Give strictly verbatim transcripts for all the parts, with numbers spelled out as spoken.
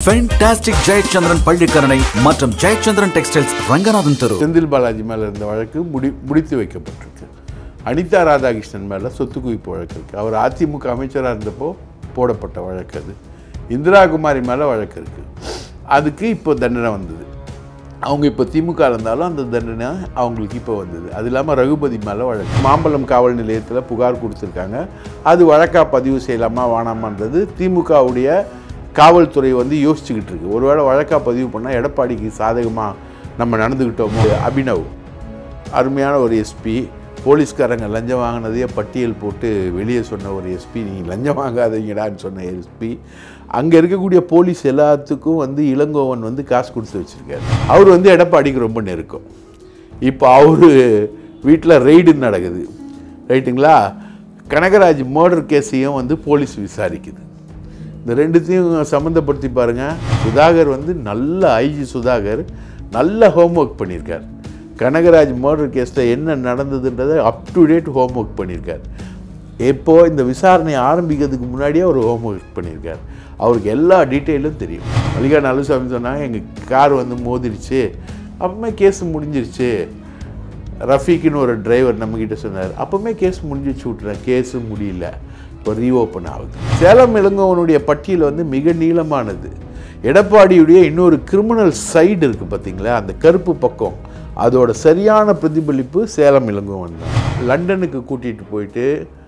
Fantastic Jayachandran Pallikaranai மற்றும் Jayachandran Textiles Ranganathan தெரு. செந்தில் பாலாஜி மேல இருந்த வழக்கு முடி முடித்து வைக்கப்பட்டிருக்கு. அனிதா ராதாகிருஷ்ணன் மேல சொத்து குவிப்பு வழக்கு இருக்கு. அவர் அதிமுக அமைச்சராக இருந்தப்போ போடப்பட்ட வழக்கு அது. இந்திரா குமாரி மேல வழக்கு இருக்கு. அதுக்கு இப்போ தண்டனை வந்தது. அவங்க இப்போ திமுக இருந்தாலும் அந்த தண்டனை அவங்களுக்கு இப்போ வந்தது. அது இல்லாமல் ரகுபதி மேலே வழக்கு மாம்பலம் காவல் நிலையத்தில் புகார் கொடுத்துருக்காங்க. அது வழக்காக பதிவு செய்யலாமா வேணாமான்றது திமுகவுடைய காவல்துறை வந்து யோசிச்சுக்கிட்டு இருக்கு. ஒருவேளை வழக்காக பதிவு பண்ணால் எடப்பாடிக்கு சாதகமாக நம்ம நடந்துக்கிட்டோமோ. அபினவ் அருமையான ஒரு எஸ்பி, போலீஸ்காரங்க லஞ்சம் வாங்கினதையே பட்டியல் போட்டு வெளியே சொன்ன ஒரு எஸ்பி, நீங்கள் லஞ்சம் வாங்காதீங்கடான்னு சொன்ன எஸ்பி. அங்கே இருக்கக்கூடிய போலீஸ் எல்லாத்துக்கும் வந்து இளங்கோவன் வந்து காசு கொடுத்து வச்சுருக்காரு. அவர் வந்து எடப்பாடிக்கு ரொம்ப நெருக்கம். இப்போ அவர் வீட்டில் ரெய்டு நடக்குது, ரைட்டுங்களா? கனகராஜ் மர்டர் கேஸையும் வந்து போலீஸ் விசாரிக்குது. இந்த ரெண்டுத்தையும் சம்மந்தப்படுத்தி பாருங்கள். சுதாகர் வந்து நல்ல ஐஜி சுதாகர் நல்ல ஹோம்ஒர்க் பண்ணியிருக்கார். கனகராஜ் மர்டர் கேஸில் என்ன நடந்ததுன்றதை அப் டு டேட் ஹோம்ஒர்க் பண்ணியிருக்கார். எப்போது இந்த விசாரணை ஆரம்பிக்கிறதுக்கு முன்னாடியே அவர் ஹோம்ஒர்க் பண்ணியிருக்கார். அவருக்கு எல்லா டீட்டெயிலும் தெரியும். மல்லிகா நல்லசாமி சொன்னாங்க, எங்கள் கார் வந்து மோதிருச்சு, அப்பவுமே கேஸ் முடிஞ்சிருச்சு. ரஃபீக்குன்னு ஒரு டிரைவர் நம்மக்கிட்ட சொன்னார், அப்பவுமே கேஸ் முடிஞ்சிச்சு விட்டுறேன். கேஸும் முடியல, இப்போ ரீஓப்பன் ஆகுது. சேலம் இளங்கோவனுடைய பட்டியல் வந்து மிக நீளமானது. எடப்பாடியுடைய இன்னொரு கிரிமினல் சைடு இருக்குது பார்த்தீங்களா, அந்த கருப்பு பக்கம், அதோட சரியான பிரதிபலிப்பு சேலம் இளங்கோவன் தான். லண்டனுக்கு கூட்டிகிட்டு போயிட்டு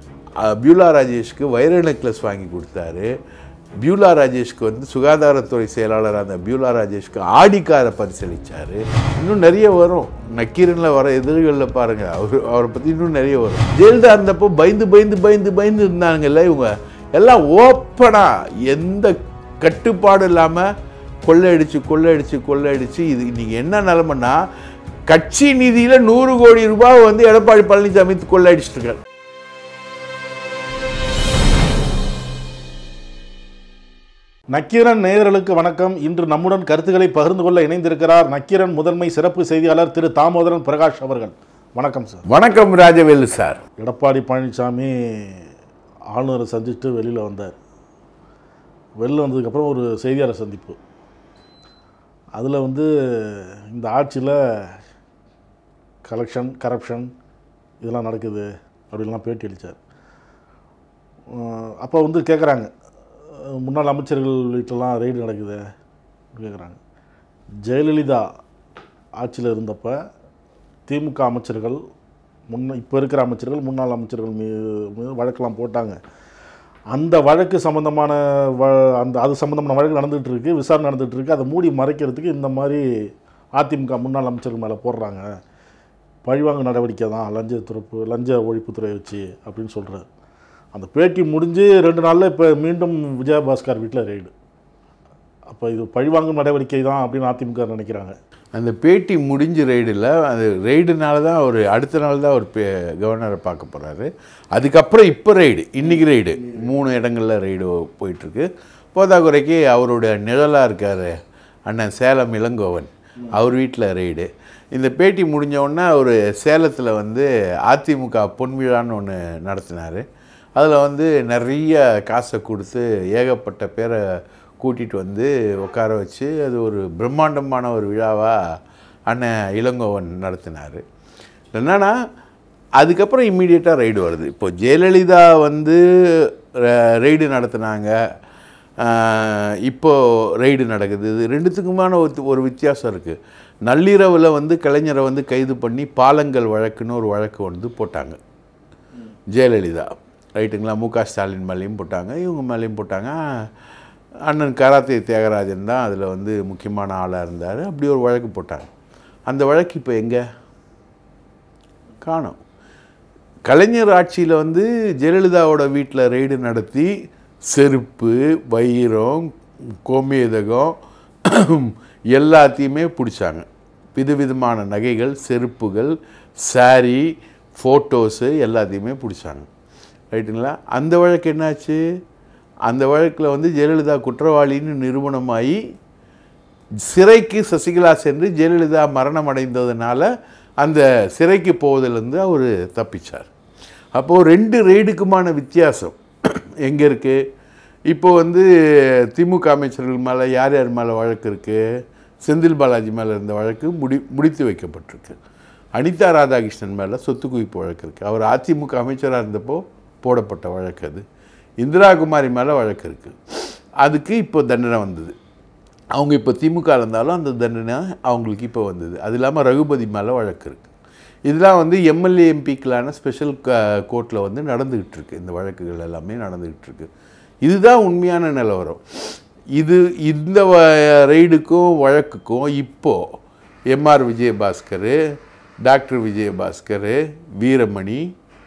பியூலா ராஜேஷ்க்கு வைர நெக்லஸ் வாங்கி கொடுத்தாரு. பியூலா ராஜேஷ்க்கு வந்து சுகாதாரத்துறை செயலாளர் அந்த பியூலா ராஜேஷ்க்கு ஆடிக்காரை பரிசீலித்தார். இன்னும் நிறைய வரும். நக்கீரனில் வர எதிர்களில் பாருங்கள், அவர் அவரை பற்றி இன்னும் நிறைய வரும். ஜெயலலிதா இருந்தப்போ பயந்து பயந்து பயந்து பயந்து இருந்தாங்கல்ல, இவங்க எல்லாம் ஓப்பனாக எந்த கட்டுப்பாடு இல்லாமல் கொள்ளையடிச்சு கொள்ளையடிச்சு கொள்ளையடிச்சு இது இன்றைக்கி என்ன நிலமைன்னா, கட்சி நிதியில் நூறு கோடி ரூபாய் வந்து எடப்பாடி பழனிசாமி கொள்ளையடிச்சிட்ருக்காரு. நக்கீரன் நேயர்களுக்கு வணக்கம். இன்று நம்முடன் கருத்துக்களை பகிர்ந்து கொள்ள இணைந்திருக்கிறார் நக்கீரன் முதன்மை சிறப்பு செய்தியாளர் திரு தாமோதரன் பிரகாஷ் அவர்கள். வணக்கம் சார். வணக்கம் ராஜவேலு சார். எடப்பாடி பழனிசாமி ஆளுநரை சந்திச்சுட்டு வெளியில் வந்தார். வெளியில் வந்ததுக்கப்புறம் ஒரு செய்தியாளர் சந்திப்பு. அதில் வந்து இந்த ஆட்சியில் கலெக்ஷன் கரப்ஷன் இதெல்லாம் நடக்குது அப்படின்லாம் பேட்டி அளித்தார். அப்போ வந்து கேட்குறாங்க, முன்னாள் அமைச்சர்கள் வீட்டிலலாம் ரெய்டு நடக்குது கேட்குறாங்க. ஜெயலலிதா ஆட்சியில் இருந்தப்போ திமுக அமைச்சர்கள் முன்ன இப்போ இருக்கிற அமைச்சர்கள் முன்னாள் அமைச்சர்கள் மீது வழக்கெல்லாம் போட்டாங்க. அந்த வழக்கு சம்மந்தமான வ அந்த அது சம்மந்தமான வழக்கு நடந்துகிட்டு இருக்குது, விசாரணை நடந்துகிட்டு இருக்குது. அதை மூடி மறைக்கிறதுக்கு இந்த மாதிரி அதிமுக முன்னாள் அமைச்சர்கள் மேலே போடுறாங்க. பழிவாங்க நடவடிக்கை தான் லஞ்ச துறப்பு லஞ்ச ஒழிப்புத்துறை வச்சு அப்படின்னு சொல்கிறார். அந்த பேட்டி முடிஞ்சு ரெண்டு நாளில் இப்போ மீண்டும் விஜயபாஸ்கர் வீட்டில் ரெய்டு. அப்போ இது பழிவாங்கும் நடவடிக்கை தான் அப்படின்னு அதிமுக நினைக்கிறாங்க. அந்த பேட்டி முடிஞ்ச ரெய்டில் அது ரெய்டுனால தான் ஒரு அடுத்த நாள் தான் ஒரு பே கவர்னரை பார்க்க போகிறாரு. அதுக்கப்புறம் இப்போ ரெய்டு, இன்றைக்கி ரெய்டு, மூணு இடங்களில் ரெய்டு போயிட்டுருக்கு. போதாக்குறைக்கு அவருடைய நிழலாக இருக்கார் அண்ணன் சேலம் இளங்கோவன், அவர் வீட்டில் ரெய்டு. இந்த பேட்டி முடிஞ்சவுடனே அவர் சேலத்தில் வந்து அதிமுக பொன் விழான்னு ஒன்று நடத்தினார். அதில் வந்து நிறைய காசை கொடுத்து ஏகப்பட்ட பேரை கூட்டிகிட்டு வந்து உட்கார வச்சு அது ஒரு பிரம்மாண்டமான ஒரு விழாவாக அண்ணன் இளங்கோவன் நடத்தினார். என்னன்னா அதுக்கப்புறம் இம்மீடியட்டாக ரெய்டு வருது. இப்போ ஜெயலலிதா வந்து ரெய்டு நடத்தினாங்க, இப்போது ரெய்டு நடக்குது. இது ரெண்டுத்துக்குமான ஒரு ஒரு வித்தியாசம் இருக்குது. நள்ளிரவில் வந்து கலைஞரை வந்து கைது பண்ணி பாலங்கள் வழக்குன்னு ஒரு வழக்கு வந்து போட்டாங்க ஜெயலலிதா, ரைட்டுங்களா? மு க ஸ்டாலின் மேலேயும் போட்டாங்க, இவங்க மேலேயும் போட்டாங்க. அண்ணன் கராத்தே தியாகராஜன் தான் அதில் வந்து முக்கியமான ஆளாக இருந்தார். அப்படி ஒரு வழக்கு போட்டாங்க. அந்த வழக்கு இப்போ எங்கே காணோம். கலைஞர் ஆட்சியில் வந்து ஜெயலலிதாவோட வீட்டில் ரெய்டு நடத்தி செருப்பு, வைரம், கோமேதகம் எல்லாத்தையுமே பிடிச்சாங்க. விதவிதமான நகைகள், செருப்புகள், சாரி, ஃபோட்டோஸு எல்லாத்தையுமே பிடிச்சாங்க, ரைட்டுங்களா? அந்த வழக்கு என்னாச்சு? அந்த வழக்கில் வந்து ஜெயலலிதா குற்றவாளின்னு நிரூபணமாகி சிறைக்கு சசிகலா சென்று ஜெயலலிதா மரணம் அடைந்ததுனால அந்த சிறைக்கு போவதிலிருந்து அவர் தப்பிச்சார். அப்போது ரெண்டு ரெய்டுக்குமான வித்தியாசம் எங்கே இருக்குது? இப்போ வந்து திமுக அமைச்சர்கள் மேலே யார் யார் மேலே வழக்கு இருக்குது? செந்தில் பாலாஜி மேலே இருந்த வழக்கு முடி முடித்து வைக்கப்பட்டிருக்கு. அனிதா ராதாகிருஷ்ணன் மேலே சொத்து குவிப்பு வழக்கு இருக்குது. அவர் அதிமுக அமைச்சராக இருந்தப்போ போடப்பட்ட வழக்கு அது. இந்திரா குமாரி மேலே வழக்கு இருக்குது. அதுக்கு இப்போ தண்டனை வந்தது. அவங்க இப்போ திமுக இருந்தாலும் அந்த தண்டனை அவங்களுக்கு இப்போ வந்தது. அது இல்லாமல் ரகுபதி மேலே வழக்கு இருக்குது. இதெல்லாம் வந்து எம்எல்ஏ எம்பிக்களான ஸ்பெஷல் க கோர்ட்டில் வந்து நடந்துக்கிட்டு இருக்கு. இந்த வழக்குகள் எல்லாமே நடந்துக்கிட்டு இருக்கு. இதுதான் உண்மையான நிலவரம். இது இந்த ரெய்டுக்கும் வழக்குக்கும் இப்போது எம்ஆர் விஜயபாஸ்கர், டாக்டர் விஜயபாஸ்கர், வீரமணி,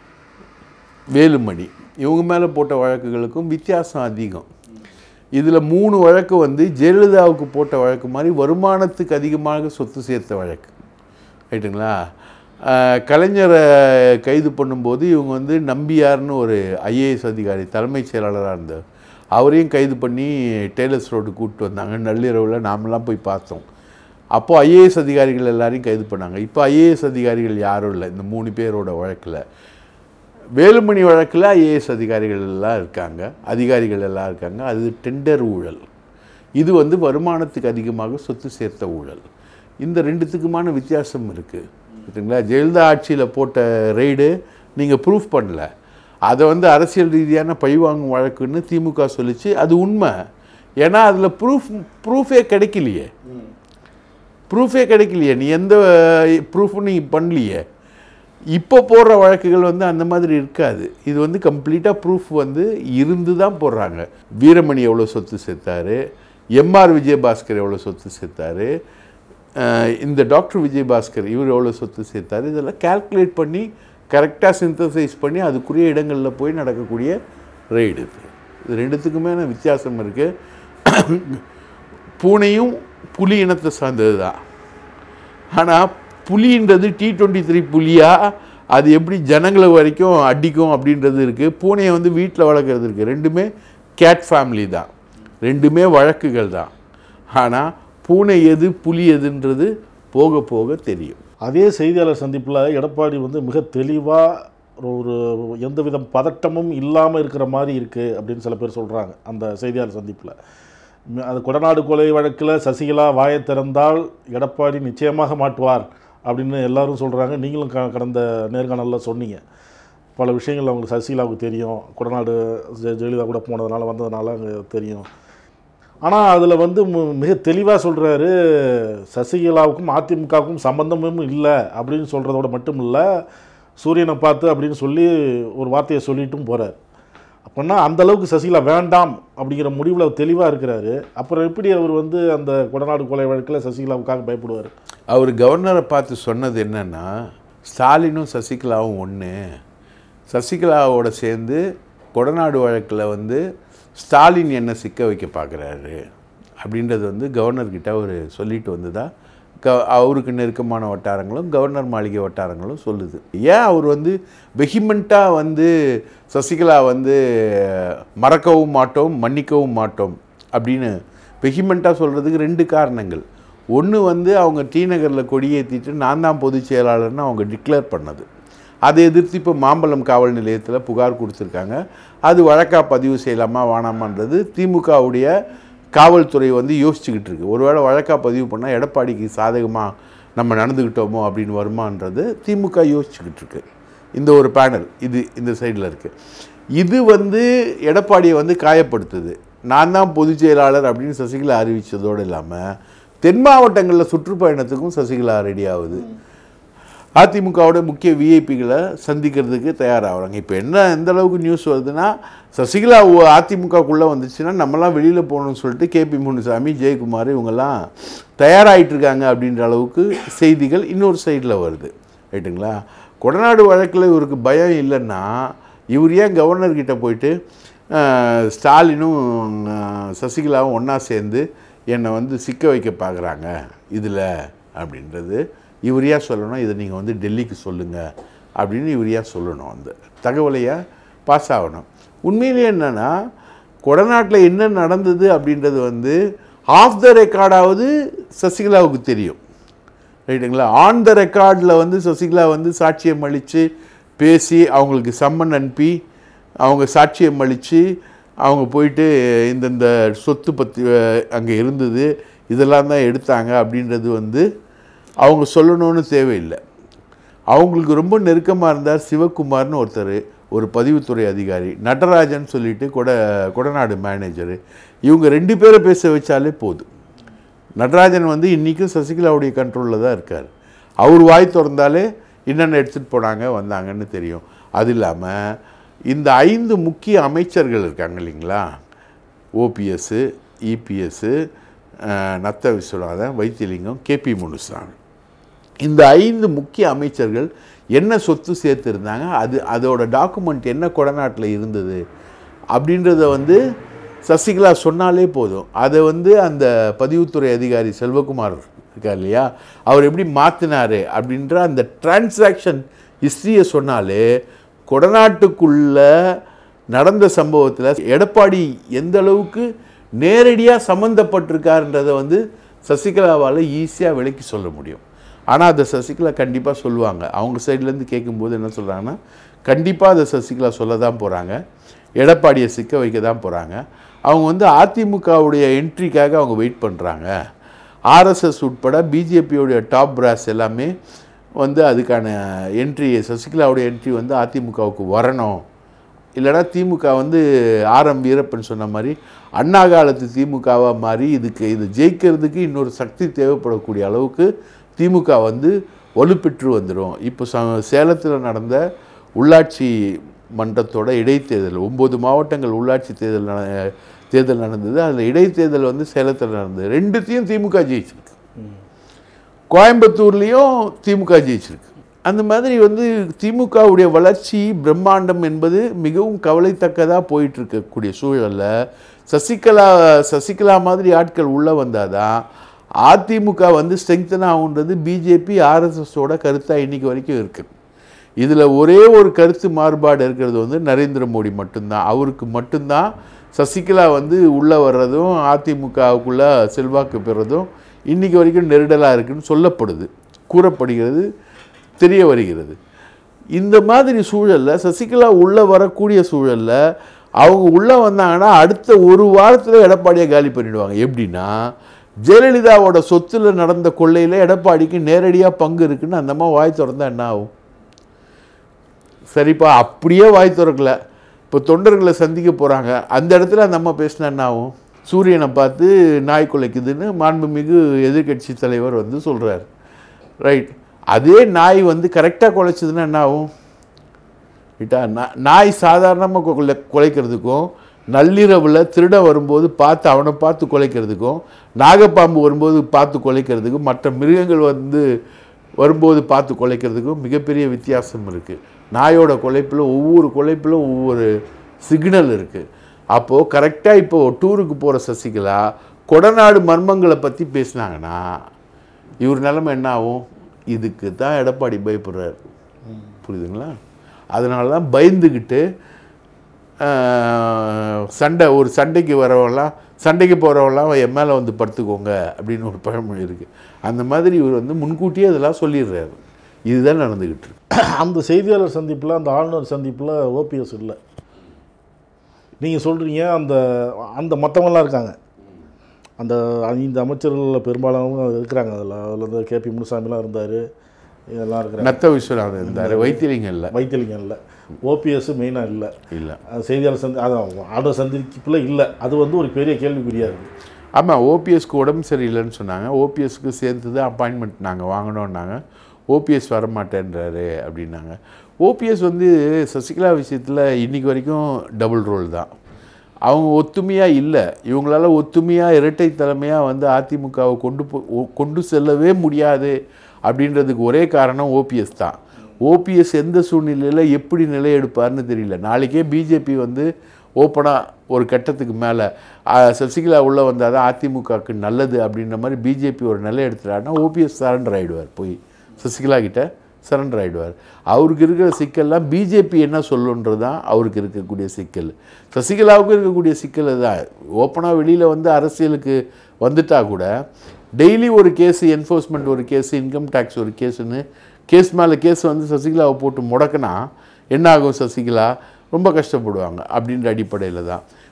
வேலுமணி இவங்க மேலே போட்ட வழக்குகளுக்கும் வித்தியாசம் அதிகம். இதில் மூணு வழக்கு வந்து ஜெயலலிதாவுக்கு போட்ட வழக்கு மாதிரி வருமானத்துக்கு அதிகமாக சொத்து சேர்த்த வழக்கு. ரைட்டுங்களா? கலைஞரை கைது பண்ணும்போது இவங்க வந்து நம்பியார்னு ஒரு ஐஏஎஸ் அதிகாரி தலைமைச் செயலாளராக இருந்தார். அவரையும் கைது பண்ணி டெய்லர்ஸ் ரோடு கூப்பிட்டு வந்தாங்க. நள்ளிரவில் நாமெல்லாம் போய் பார்த்தோம். அப்போது ஐஏஎஸ் அதிகாரிகள் எல்லாரையும் கைது பண்ணாங்க. இப்போ ஐஏஎஸ் அதிகாரிகள் யாரும் இல்லை இந்த மூணு பேரோட வழக்கில். வேலுமணி வழக்கில் ஐஏஎஸ் அதிகாரிகள் எல்லாம் இருக்காங்க, அதிகாரிகள் எல்லாம் இருக்காங்க. அது டெண்டர் ஊழல். இது வந்து வருமானத்துக்கு அதிகமாக சொத்து சேர்த்த ஊழல். இந்த ரெண்டுத்துக்குமான வித்தியாசம் இருக்குது. சரிங்களா? ஜெயலலிதா ஆட்சியில் போட்ட ரெய்டு நீங்கள் ப்ரூஃப் பண்ணல. அதை வந்து அரசியல் ரீதியான பழிவாங்கும் வழக்குன்னு திமுக சொல்லிச்சு. அது உண்மை. ஏன்னா அதில் ப்ரூஃப் ப்ரூஃபே கிடைக்கலையே ப்ரூஃபே கிடைக்கலையே நீ எந்த ப்ரூஃபும் நீ பண்ணலையே. இப்போ போடுற வழக்குகள் வந்து அந்த மாதிரி இருக்காது. இது வந்து கம்ப்ளீட்டாக ப்ரூஃப் வந்து இருந்து தான் போடுறாங்க. வீரமணி எவ்வளோ சொத்து சேர்த்தாரு, எம்ஆர் விஜயபாஸ்கர் எவ்வளோ சொத்து சேர்த்தாரு, இந்த டாக்டர் விஜயபாஸ்கர் இவர் எவ்வளோ சொத்து சேர்த்தாரு, இதெல்லாம் கால்குலேட் பண்ணி கரெக்டாக சிந்தசைஸ் பண்ணி அதுக்குரிய இடங்களில் போய் நடக்கக்கூடிய ரெய்டு இது. இது ரெண்டுத்துக்குமே வித்தியாசம் இருக்குது. பூனையும் புலி இனத்தை சார்ந்தது தான். ஆனால் புலின்றது டி டுவெண்ட்டி த்ரீ புலியா அது எப்படி ஜனங்களை வரைக்கும் அடிக்கும் அப்படின்றது இருக்குது. பூனையை வந்து வீட்டில் வளர்க்குறது இருக்குது. ரெண்டுமே கேட் ஃபேமிலி தான், ரெண்டுமே வழக்குகள் தான். ஆனால் பூனை எது புலி எதுன்றது போக போக தெரியும். அதே செய்தியாளர் சந்திப்பில் எடப்பாடி வந்து மிக தெளிவாக ஒரு எந்த வித பதட்டமும் இல்லாமல் இருக்கிற மாதிரி இருக்குது அப்படின்னு சில பேர் சொல்கிறாங்க. அந்த செய்தியாளர் சந்திப்பில் அது கொடநாடு கொலை வழக்கில் சசிகலா வாயை திறந்தால் எடப்பாடி நிச்சயமாக மாட்டுவார் அப்படின்னு எல்லாரும் சொல்கிறாங்க. நீங்களும் க கடந்த நேர்காணலில் சொன்னீங்க பல விஷயங்கள் அவங்களுக்கு சசிகலாவுக்கு தெரியும். கொடநாடு ஜெயலலிதா கூட போனதுனால வந்ததுனால அங்கே தெரியும். ஆனால் அதில் வந்து மிக தெளிவாக சொல்கிறாரு, சசிகலாவுக்கும் அதிமுகவுக்கும் சம்பந்தமும் இல்லை அப்படின்னு சொல்கிறதோட மட்டும் இல்லை, சூரியனை பார்த்து அப்படின்னு சொல்லி ஒரு வார்த்தையை சொல்லிட்டும் போகிறார். அப்படின்னா அந்தளவுக்கு சசிகலா வேண்டாம் அப்படிங்கிற முடிவில் அவர் தெளிவாக இருக்கிறாரு. அப்புறம் எப்படி அவர் வந்து அந்த கொடநாடு கொலை வழக்கில் சசிகலாவுக்காக பயப்படுவார்? அவர் கவர்னரை பார்த்து சொன்னது என்னென்னா, ஸ்டாலினும் சசிகலாவும் ஒன்று, சசிகலாவோட சேர்ந்து கொடநாடு வழக்கில் வந்து ஸ்டாலின் என்ன சிக்க வைக்க பார்க்குறாரு அப்படின்றது வந்து கவர்னர்கிட்ட அவர் சொல்லிட்டு வந்ததா க அவருக்கு நெருக்கமான வட்டாரங்களும் கவர்னர் மாளிகை வட்டாரங்களும் சொல்லுது. ஏன் அவர் வந்து வெஹிமெண்ட்டாக வந்து சசிகலா வந்து மறக்கவும் மாட்டோம் மன்னிக்கவும் மாட்டோம் அப்படின்னு வெஹிமெண்ட்டாக சொல்கிறதுக்கு ரெண்டு காரணங்கள். ஒன்று வந்து அவங்க டி நகரில் கொடியேற்றிட்டு நான் தான் பொதுச் செயலாளர்னு அவங்க டிக்ளேர் பண்ணது. அதை எதிர்த்து இப்போ மாம்பலம் காவல் நிலையத்தில் புகார் கொடுத்துருக்காங்க. அது வழக்காக பதிவு செய்யலாமா வேணாமான்றது திமுகவுடைய காவல்துறை வந்து யோசிச்சுக்கிட்டு இருக்கு. ஒருவேளை வழக்காக பதிவு பண்ணால் எடப்பாடிக்கு சாதகமாக நம்ம நடந்துக்கிட்டோமோ அப்படின்னு வருமானது திமுக யோசிச்சுக்கிட்டு இருக்கு. இந்த ஒரு பேனல் இது இந்த சைடில் இருக்குது. இது வந்து எடப்பாடியை வந்து காயப்படுத்துது. நான் தான் பொதுச் செயலாளர் அப்படின்னு சசிகலா அறிவித்ததோடு இல்லாமல் தென் மாவட்டங்களில் சுற்றுப்பயணத்துக்கும் சசிகலா ரெடி ஆகுது. அதிமுகவோட முக்கிய விஐபிகளை சந்திக்கிறதுக்கு தயாராகிறாங்க. இப்போ என்ன எந்த அளவுக்கு நியூஸ் வருதுன்னா, சசிகலா அதிமுகக்குள்ளே வந்துச்சுன்னா நம்மலாம் வெளியில் போகணும்னு சொல்லிட்டு கேபி முனுசாமி, ஜெயக்குமார் இவங்கெல்லாம் தயாராகிட்டுருக்காங்க அப்படின்ற அளவுக்கு செய்திகள் இன்னொரு சைடில் வருது. ரைட்டுங்களா? கொடநாடு வழக்கில் இவருக்கு பயம் இல்லைன்னா இவர் ஏன் கவர்னர்கிட்ட போயிட்டு ஸ்டாலினும் சசிகலாவும் ஒன்றா சேர்ந்து என்னை வந்து சிக்க வைக்க பார்க்குறாங்க இதில் அப்படின்றது இவர் ஏன் சொல்லணும், இதை நீங்கள் வந்து டெல்லிக்கு சொல்லுங்கள் அப்படின்னு இவர் ஏன் சொல்லணும், அந்த தகவலையாக பாஸ் ஆகணும். உண்மையிலே என்னென்னா கொடநாட்டில் என்ன நடந்தது அப்படின்றது வந்து ஆஃப் த ரெக்கார்டாவது சசிகலாவுக்கு தெரியும். ரைட்டுங்களா? ஆன் த ரெக்கார்டில் வந்து சசிகலா வந்து சாட்சியம் அளித்து பேசி அவங்களுக்கு சம்மன் அனுப்பி அவங்க சாட்சியம் அளித்து அவங்க போயிட்டு இந்தந்த சொத்து பற்றி அங்கே இருந்தது இதெல்லாம் தான் எடுத்தாங்க அப்படின்றது வந்து அவங்க சொல்லணும்னு தேவையில்லை. அவங்களுக்கு ரொம்ப நெருக்கமாக இருந்தார் சிவகுமார்னு ஒருத்தர், ஒரு பதிவுத்துறை அதிகாரி, நடராஜன் சொல்லிட்டு கொட கொடநாடு மேனேஜரு. இவங்க ரெண்டு பேரை பேச வச்சாலே போதும். நடராஜன் வந்து இன்றைக்கும் சசிகலாவுடைய கண்ட்ரோலில் தான் இருக்கார். அவர் வாய் திறந்தாலே என்னென்ன எடுத்துகிட்டு போனாங்க வந்தாங்கன்னு தெரியும். அது இல்லாமல் இந்த ஐந்து முக்கிய அமைச்சர்கள் இருக்காங்க இல்லைங்களா, OPS, EPS, Natham Viswanathan, Vaithilingam, KP Munusamy, இந்த ஐந்து முக்கிய அமைச்சர்கள் என்ன சொத்து சேர்த்துருந்தாங்க, அது அதோட டாக்குமெண்ட் என்ன கொடநாட்டில் இருந்தது அப்படின்றத வந்து சசிகலா சொன்னாலே போதும். அதை வந்து அந்த பதிவுத்துறை அதிகாரி செல்வகுமார் இருக்கார் இல்லையா, அவர் எப்படி மாற்றினார் அப்படின்ற அந்த டிரான்சாக்ஷன் ஹிஸ்ட்ரியை சொன்னாலே கொடநாட்டுக்குள்ள நடந்த சம்பவத்தில் எடப்பாடி எந்த அளவுக்கு நேரடியாக சம்மந்தப்பட்டிருக்காருன்றதை வந்து சசிகலாவால் ஈஸியாக விளக்கி சொல்ல முடியும். ஆனால் அதை சசிகலா கண்டிப்பாக சொல்லுவாங்க. அவங்க சைட்லேருந்து கேட்கும்போது என்ன சொல்கிறாங்கன்னா, கண்டிப்பாக அதை சசிகலா சொல்ல தான் போகிறாங்க, எடப்பாடியை சிக்க வைக்க தான் போகிறாங்க. அவங்க வந்து அதிமுகவுடைய என்ட்ரிக்காக அவங்க வெயிட் பண்ணுறாங்க. ஆர்எஸ்எஸ் உட்பட பிஜேபியோடைய டாப் பிராஸ் எல்லாமே வந்து அதுக்கான என்ட்ரி, சசிகலாவுடைய என்ட்ரி வந்து அதிமுகவுக்கு வரணும், இல்லைனா திமுக வந்து ஆர் எம் வீரப்பன் சொன்ன மாதிரி அண்ணா காலத்து திமுகவாக மாறி இதுக்கு இது ஜெயிக்கிறதுக்கு இன்னொரு சக்தி தேவைப்படக்கூடிய அளவுக்கு திமுக வந்து வலுப்பெற்று வந்துடும். இப்போ ச சேலத்தில் நடந்த உள்ளாட்சி மன்றத்தோட இடைத்தேர்தல், ஒம்பது மாவட்டங்கள் உள்ளாட்சி தேர்தல் நட தேர்தல் நடந்தது. அதில் இடைத்தேர்தல் வந்து சேலத்தில் நடந்தது. ரெண்டுத்தையும் திமுக ஜெயிச்சிருக்கு. கோயம்புத்தூர்லேயும் திமுக ஜெயிச்சிருக்கு. அந்த மாதிரி வந்து திமுகவுடைய வளர்ச்சி பிரம்மாண்டம் என்பது மிகவும் கவலைத்தக்கதாக போயிட்டுருக்கக்கூடிய சூழலில் சசிகலா சசிகலா மாதிரி ஆட்கள் உள்ளே வந்தால் தான் அதிமுக வந்து ஸ்ட்ரெங்தன் ஆகுன்றது பிஜேபி ஆர்எஸ்எஸோட கருத்தாக இன்றைக்கி வரைக்கும் இருக்குது. இதில் ஒரே ஒரு கருத்து மாறுபாடு இருக்கிறது வந்து நரேந்திர மோடி மட்டும்தான். அவருக்கு மட்டும்தான் சசிகலா வந்து உள்ளே வர்றதும் அதிமுகவுக்குள்ளே செல்வாக்கு பெறுறதும் இன்றைக்கி வரைக்கும் நெருடலாக இருக்குதுன்னு சொல்லப்படுது, கூறப்படுகிறது, தெரிய வருகிறது. இந்த மாதிரி சூழலில் சசிகலா உள்ளே வரக்கூடிய சூழலில் அவங்க உள்ளே வந்தாங்கன்னா அடுத்த ஒரு வாரத்தில் எடப்பாடியை காலி பண்ணிவிடுவாங்க. எப்படின்னா, ஜெயலலிதாவோட சொத்தில் நடந்த கொள்ளையில் எடப்பாடிக்கு நேரடியாக பங்கு இருக்குன்னு அந்தம்மா வாய் திறந்தா என்ன ஆகும்? சரிப்பா, அப்படியே வாய் திறக்கல, இப்போ தொண்டர்களை சந்திக்க போகிறாங்க, அந்த இடத்துல அந்த அம்மா பேசினா என்ன ஆகும்? சூரியனை பார்த்து நாய் குலைக்குதுன்னு மாண்புமிகு எதிர்கட்சி தலைவர் வந்து சொல்கிறார். ரைட், அதே நாய் வந்து கரெக்டாக குலைச்சதுன்னா என்ன ஆகும்? ரைட்டா, நாய் சாதாரணமாக கொலை குலைக்கிறதுக்கும் நள்ளிரவில் திருட வரும்போது பார்த்து அவனை பார்த்து குலைக்கிறதுக்கும் நாகப்பாம்பு வரும்போது பார்த்து குலைக்கிறதுக்கும் மற்ற மிருகங்கள் வந்து வரும்போது பார்த்து குலைக்கிறதுக்கும் மிகப்பெரிய வித்தியாசம் இருக்குது. நாயோட குலைப்பில் ஒவ்வொரு குலைப்பிலும் ஒவ்வொரு சிக்னல் இருக்குது. அப்போது கரெக்டாக இப்போது டூருக்கு போகிற சசிகலா கொடநாடு மர்மங்களை பற்றி பேசினாங்கன்னா இவர் நிலைமை என்ன ஆகும்? இதுக்கு தான் எடப்பாடி பயப்படுறார். புரியுதுங்களா? அதனால தான் பயந்துக்கிட்டு சண்டை, ஒரு சண்டைக்கு வரவெல்லாம் சண்டைக்கு போகிறவெல்லாம் என் மேலே வந்து படுத்துக்கோங்க அப்படின்னு ஒரு பழமொழி இருக்குது. அந்த மாதிரி இவர் வந்து முன்கூட்டியே அதெல்லாம் சொல்லிடுறாரு. இதுதான் நடந்துக்கிட்டு இருக்கு. அந்த செய்தியாளர் சந்திப்பில், அந்த ஆளுநர் சந்திப்பில் ஓபிஎஸ் இல்லை. நீங்கள் சொல்கிறீங்க அந்த அந்த மற்றவங்களாம் இருக்காங்க, அந்த ஐந்து அமைச்சர்கள் பெரும்பாலானவங்க இருக்கிறாங்க. அதில் அதில் வந்து கேபி முனுசாமிலாம் இருந்தார், இதெல்லாம் இருக்கிறாங்க. நத்த விஸ்வநாதன் இருந்தார், வைத்தியலிங்கம் இல்லை வைத்தியலிங்கம் இல்லை ஓபிஎஸ் மெயினாக இல்லை இல்லை செய்தியாளர் சந்தி அதான் ஆளுநர் சந்திப்பில் இல்லை. அது வந்து ஒரு பெரிய கேள்விக்குறியாக இருக்குது. ஆமாம், ஓபிஎஸ்க்கு உடம்பு சரியில்லைன்னு சொன்னாங்க. ஓபிஎஸ்க்கு சேர்த்து தான் அப்பாயின்மெண்ட் நாங்கள் வாங்கினோன்னாங்க. ஓபிஎஸ் வரமாட்டேன்றாரு அப்படின்னாங்க. ஓபிஎஸ் வந்து சசிகலா விஷயத்தில் இன்றைக்கி வரைக்கும் டபுள் ரோல் தான். அவங்க ஒத்துமையாக இல்லை. இவங்களால ஒத்துமையாக இரட்டை தலைமையாக வந்து அதிமுகவை கொண்டு போ கொண்டு செல்லவே முடியாது அப்படின்றதுக்கு ஒரே காரணம் ஓபிஎஸ் தான். ஓபிஎஸ் எந்த சூழ்நிலையில் எப்படி நிலை எடுப்பார்னு தெரியல. நாளைக்கே பிஜேபி வந்து ஓப்பனாக ஒரு கட்டத்துக்கு மேலே சசிகலா உள்ளே வந்தால் தான் அதிமுகவுக்கு நல்லது அப்படின்ற மாதிரி பிஜேபி ஒரு நிலை எடுத்துட்டாருன்னா ஓபிஎஸ் சரண்டர் ஆகிடுவார், போய் சசிகலா கிட்ட சரண்டர் ஆகிடுவார். அவருக்கு இருக்கிற சிக்கல்லாம் பிஜேபி என்ன சொல்லுன்றது தான் அவருக்கு இருக்கக்கூடிய சிக்கல். சசிகலாவுக்கு இருக்கக்கூடிய சிக்கல் தான். ஓப்பனாக வெளியில் வந்து அரசியலுக்கு வந்துட்டா கூட டெய்லி ஒரு கேஸு, என்ஃபோர்ஸ்மெண்ட் ஒரு கேஸு, இன்கம் டேக்ஸ் ஒரு கேஸுன்னு கேஸ் மேலே கேஸ் வந்து சசிகலாவை போட்டு முடக்கினா என்ன ஆகும்? சசிகலா ரொம்ப கஷ்டப்படுவாங்க அப்படின்ற அடிப்படையில் தான்.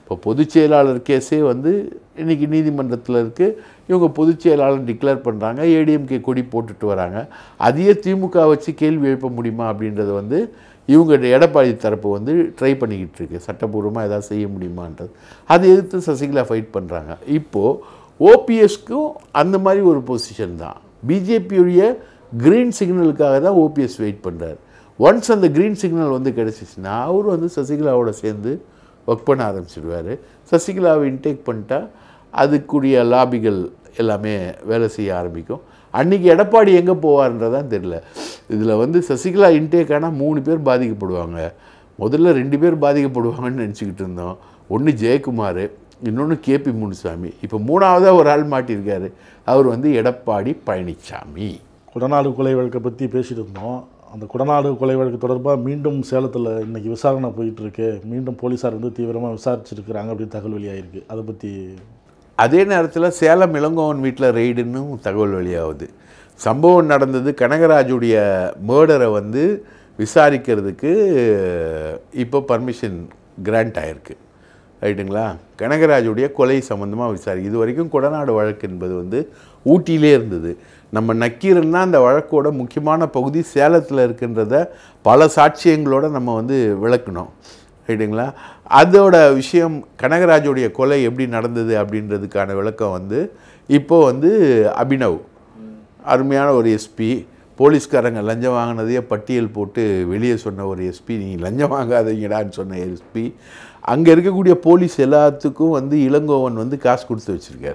இப்போ பொதுச் செயலாளர் கேஸே வந்து இன்றைக்கி நீதிமன்றத்தில் இருக்குது. இவங்க பொதுச் செயலாளர் டிக்ளேர் பண்ணுறாங்க, ஏடிஎம்கே கொடி போட்டுட்டு வராங்க. அதையே திமுக வச்சு கேள்வி எழுப்ப முடியுமா அப்படின்றது வந்து இவங்க எடப்பாடி தரப்பு வந்து ட்ரை பண்ணிக்கிட்டு இருக்கு, சட்டப்பூர்வமாக ஏதாவது செய்ய முடியுமான்றது. அதை எதிர்த்து சசிகலா ஃபைட் பண்ணுறாங்க. இப்போது ஓபிஎஸ்க்கும் அந்த மாதிரி ஒரு பொசிஷன் தான். பிஜேபியுடைய க்ரீன் சிக்னலுக்காக தான் ஓபிஎஸ் வெயிட் பண்ணுறாரு. ஒன்ஸ் அந்த க்ரீன் சிக்னல் வந்து கிடச்சிச்சின்னா அவர் வந்து சசிகலாவோட சேர்ந்து ஒர்க் பண்ண ஆரம்பிச்சிடுவார். சசிகலாவை இன்டேக் பண்ணிட்டா அதுக்குரிய லாபிகள் எல்லாமே வேலை செய்ய ஆரம்பிக்கும். அன்றைக்கி எடப்பாடி எங்கே போவார்ன்றதான் தெரியல. இதில் வந்து சசிகலா இன்டேக் ஆனால் மூணு பேர் பாதிக்கப்படுவாங்க. முதல்ல ரெண்டு பேர் பாதிக்கப்படுவாங்கன்னு நினச்சிக்கிட்டு இருந்தோம். ஒன்று ஜெயக்குமார், இன்னொன்று கேபி முனுசாமி. இப்போ மூணாவதாக ஒரு ஆள் மாட்டியிருக்காரு. அவர் வந்து எடப்பாடி பழனிசாமி. கொடநாடு கொலை வழக்கை பற்றி பேசிகிட்டு இருந்தோம். அந்த கொடநாடு கொலை வழக்கு தொடர்பாக மீண்டும் சேலத்தில் இன்றைக்கி விசாரணை போயிட்டுருக்கு. மீண்டும் போலீஸார் வந்து தீவிரமாக விசாரிச்சுருக்கிறாங்க அப்படின்னு தகவல் வெளியாகிருக்கு. அதை பற்றி அதே நேரத்தில் சேலம் இளங்கோவன் வீட்டில் ரெய்டுன்னு தகவல் வெளியாகுது. சம்பவம் நடந்தது கனகராஜுடைய மர்டரை வந்து விசாரிக்கிறதுக்கு இப்போ பர்மிஷன் கிராண்ட் ஆகிருக்கு. ரைட்டுங்களா? கனகராஜுடைய கொலை சம்மந்தமாக விசாரி இது வரைக்கும் கொடநாடு வழக்கு என்பது வந்து ஊட்டியிலே இருந்தது. நம்ம நக்கீரன் தான் அந்த வழக்கோட முக்கியமான பகுதி சேலத்தில் இருக்கின்றத பல சாட்சியங்களோடு நம்ம வந்து விளக்கணும். ரைட்டுங்களா? அதோட விஷயம் கனகராஜுடைய கொலை எப்படி நடந்தது அப்படின்றதுக்கான விளக்கம் வந்து இப்போது வந்து அபினவ் அருமையான ஒரு எஸ்பி, போலீஸ்காரங்க லஞ்சம் வாங்கினதையே பட்டியல் போட்டு வெளியே சொன்ன ஒரு எஸ்பி, நீ லஞ்சம் வாங்காதீங்கடான்னு சொன்ன எஸ்பி, அங்கே இருக்கக்கூடிய போலீஸ் எல்லாத்துக்கும் வந்து இளங்கோவன் வந்து காசு கொடுத்து வச்சுருக்காரு.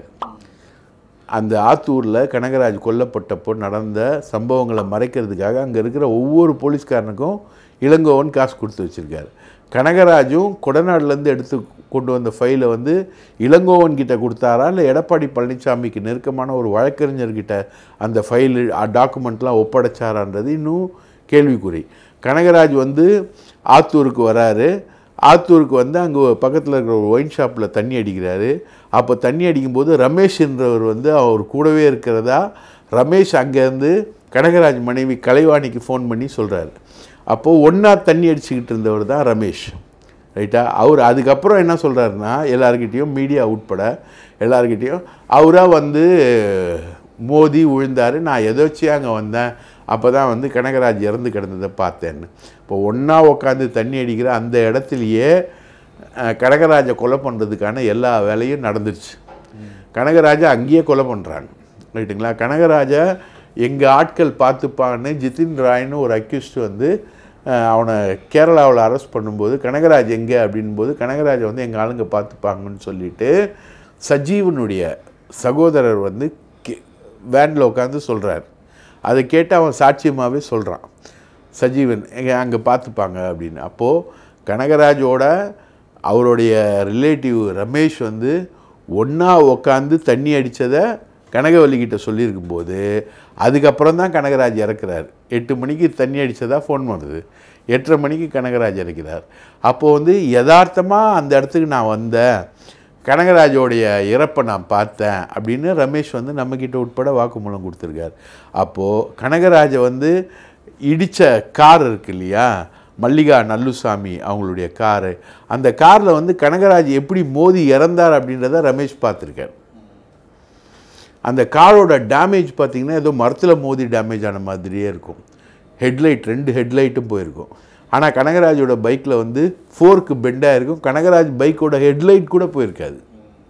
அந்த ஆத்தூரில் கனகராஜ் கொல்லப்பட்டப்போ நடந்த சம்பவங்களை மறைக்கிறதுக்காக அங்கே இருக்கிற ஒவ்வொரு போலீஸ்காரனுக்கும் இளங்கோவன் காசு கொடுத்து வச்சுருக்காரு. கனகராஜும் கொடநாடுலேருந்து எடுத்து கொண்டு வந்த ஃபைலை வந்து இளங்கோவன் கிட்ட கொடுத்தாரா இல்லை எடப்பாடி பழனிசாமிக்கு நெருக்கமான ஒரு வழக்கறிஞர்கிட்ட அந்த ஃபைலு டாக்குமெண்ட்லாம் ஒப்படைச்சாரான்றது இன்னும் கேள்விக்குறி. கனகராஜ் வந்து ஆத்தூருக்கு வராரு. ஆத்தூருக்கு வந்து அங்கே பக்கத்தில் இருக்கிற ஒரு ஒயின் ஷாப்பில் தண்ணி அடிக்கிறாரு. அப்போ தண்ணி அடிக்கும்போது ரமேஷ் என்றவர் வந்து அவர் கூடவே இருக்கிறதா ரமேஷ் அங்கேருந்து கனகராஜ் மனைவி கலைவாணிக்கு ஃபோன் பண்ணி சொல்கிறாரு. அப்போது ஒன்றா தண்ணி அடிச்சுக்கிட்டு இருந்தவர் தான் ரமேஷ். ரைட்டா? அவர் அதுக்கப்புறம் என்ன சொல்கிறாருன்னா எல்லாருக்கிட்டேயும் மீடியா உட்பட எல்லாருக்கிட்டேயும் அவராக வந்து மோதி விழுந்தார், நான் எதோச்சியாக அங்கே வந்தேன், அப்போ தான் வந்து கனகராஜ் இறந்து கிடந்ததை பார்த்தேன்னு. இப்போ ஒன்றா உட்காந்து தண்ணி அடிக்கிற அந்த இடத்துலையே கனகராஜை கொலை பண்ணுறதுக்கான எல்லா வேலையும் நடந்துருச்சு. கனகராஜை அங்கேயே கொலை பண்ணுறாங்க. ரைட்டுங்களா? கனகராஜை எங்கள் ஆட்கள் பார்த்துப்பான்னு ஜிதின் ராய்னு ஒரு அக்யூஸ்ட் வந்து அவனை கேரளாவில் அரெஸ்ட் பண்ணும்போது கனகராஜ் எங்கே அப்படின்போது கனகராஜை வந்து எங்கள் ஆளுங்க பார்த்துப்பாங்கன்னு சொல்லிவிட்டு சஜீவனுடைய சகோதரர் வந்து வேனில் உட்காந்து சொல்கிறார். அதை கேட்டு அவன் சாட்சியமாகவே சொல்கிறான், சஜீவன் எங்கே அங்கே பார்த்துப்பாங்க அப்படின்னு. அப்போது கனகராஜோட அவருடைய ரிலேட்டிவ் ரமேஷ் வந்து ஒன்றா உட்காந்து தண்ணி அடித்ததை கனகவல்லிக்கிட்ட சொல்லியிருக்கும்போது அதுக்கப்புறம் தான் கனகராஜ் இறக்குறார். எட்டு மணிக்கு தண்ணி அடித்ததாக ஃபோன் பண்ணுது, எட்டரை மணிக்கு கனகராஜ் இறக்கிறார். அப்போது வந்து யதார்த்தமாக அந்த இடத்துக்கு நான் வந்தேன், கனகராஜோடைய இறப்பை நான் பார்த்தேன் அப்படின்னு ரமேஷ் வந்து நம்மக்கிட்ட உட்பட வாக்குமூலம் கொடுத்துருக்கார். அப்போது கனகராஜை வந்து இடித்த கார் இருக்கு இல்லையா, மல்லிகா நல்லுசாமி அவங்களுடைய காரு, அந்த காரில் வந்து கனகராஜ் எப்படி மோதி இறந்தார் அப்படின்றத ரமேஷ் பார்த்துருக்கார். அந்த காரோட டேமேஜ் பார்த்திங்கன்னா ஏதோ மரத்தில் மோதி டேமேஜ் ஆன மாதிரியே இருக்கும். ஹெட்லைட் ரெண்டு ஹெட்லைட்டும் போயிருக்கும். ஆனால் கனகராஜோட பைக்கில் வந்து ஃபோர்க்கு பெண்டாக இருக்கும். கனகராஜ் பைக்கோட ஹெட்லைட் கூட போயிருக்காது,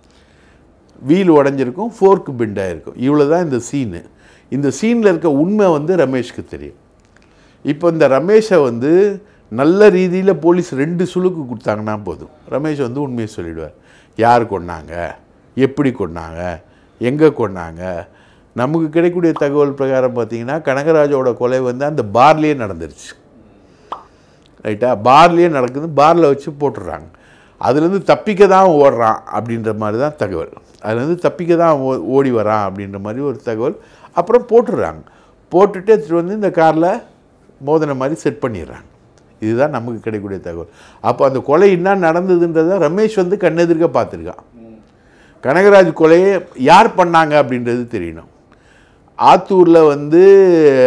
வீல் உடஞ்சிருக்கும், ஃபோர்க்கு பெண்டாக இருக்கும். இவ்வளோ தான் இந்த சீனு. இந்த சீனில் இருக்க உண்மை வந்து ரமேஷ்க்கு தெரியும். இப்போ இந்த ரமேஷை வந்து நல்ல ரீதியில் போலீஸ் ரெண்டு சுழுக்கு கொடுத்தாங்கன்னா போதும், ரமேஷ் வந்து உண்மையை சொல்லிடுவார். யார் கொண்டாங்க, எப்படி கொண்டாங்க, எங்கே கொண்டாங்க. நமக்கு கிடைக்கக்கூடிய தகவல் பிரகாரம் பார்த்திங்கன்னா கனகராஜோட கொலை வந்து அந்த பார்லேயே நடந்துருச்சு. ரைட்டா? பார்லேயே நடக்குது, பாரில் வச்சு போட்டுடுறாங்க. அதுலேருந்து தப்பிக்க தான் ஓடுறான் அப்படின்ற மாதிரி தான் தகவல். அதுலேருந்து தப்பிக்க தான் ஓ ஓடி வரான் அப்படின்ற மாதிரி ஒரு தகவல். அப்புறம் போட்டுடுறாங்க. போட்டுட்டு எடுத்துகிட்டு வந்து இந்த காரில் மோதனை மாதிரி செட் பண்ணிடுறாங்க. இதுதான் நமக்கு கிடைக்கக்கூடிய தகவல். அப்போ அந்த கொலை என்ன நடந்ததுன்றதை ரமேஷ் வந்து கண்ணெதிர்க்க பார்த்துருக்கான். கனகராஜ் கொலையை யார் பண்ணாங்க அப்படின்றது தெரியணும். ஆத்தூரில் வந்து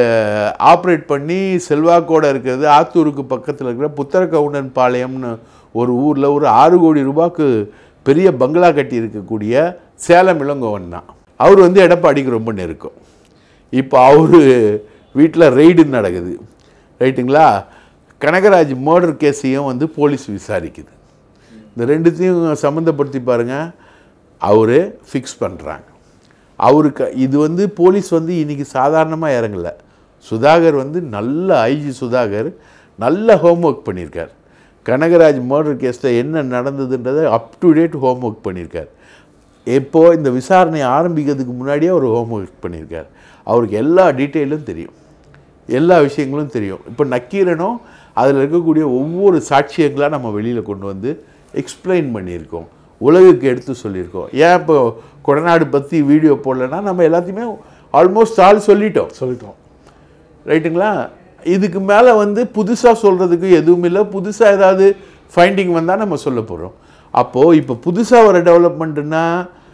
ஆப்ரேட் பண்ணி செல்வாக்கோடு இருக்கிறது ஆத்தூருக்கு பக்கத்தில் இருக்கிற புத்தர கவுண்டன் பாளையம்னு ஒரு ஊரில் ஒரு ஆறு கோடி ரூபாய்க்கு பெரிய பங்களா கட்டி இருக்கக்கூடிய சேலம் இளங்கோவன் தான். அவர் வந்து எடப்பாடிக்கு ரொம்ப நெருக்கம். இப்போ அவர் வீட்டில் ரெய்டு நடக்குது, ரைட்டுங்களா? கனகராஜ் மர்டர் கேஸையும் வந்து போலீஸ் விசாரிக்குது. இந்த ரெண்டுத்தையும் சம்மந்தப்படுத்தி பாருங்கள், அவரு ஃபிக்ஸ் பண்ணுறாங்க. அவருக்கு இது வந்து போலீஸ் வந்து இன்றைக்கி சாதாரணமாக இறங்கலை. சுதாகர் வந்து நல்ல ஐஜி சுதாகர் நல்ல ஹோம்ஒர்க் பண்ணியிருக்கார். கனகராஜ் மர்டர் கேஸில் என்ன நடந்ததுன்றதை அப் டு டேட் ஹோம்ஒர்க் பண்ணியிருக்கார். எப்போது இந்த விசாரணை ஆரம்பிக்கிறதுக்கு முன்னாடியே அவர் ஹோம்ஒர்க் பண்ணியிருக்கார். அவருக்கு எல்லா டீட்டெயிலும் தெரியும், எல்லா விஷயங்களும் தெரியும். இப்போ நக்கீரனும் அதில் இருக்கக்கூடிய ஒவ்வொரு சாட்சியங்களாக நம்ம வெளியில் கொண்டு வந்து எக்ஸ்பிளைன் பண்ணியிருக்கோம், உலகுக்கு எடுத்து சொல்லியிருக்கோம். ஏன் இப்போ கொடநாடு பற்றி வீடியோ போடலைன்னா நம்ம எல்லாத்தையுமே ஆல்மோஸ்ட் ஆல் சொல்லிட்டோம் சொல்லிட்டோம் ரைட்டுங்களா? இதுக்கு மேலே வந்து புதுசாக சொல்கிறதுக்கு எதுவும் இல்லை. புதுசாக ஏதாவது ஃபைண்டிங் வந்தால் நம்ம சொல்ல போகிறோம். அப்போது இப்போ புதுசாக ஒரு டெவலப்மெண்ட்டுன்னா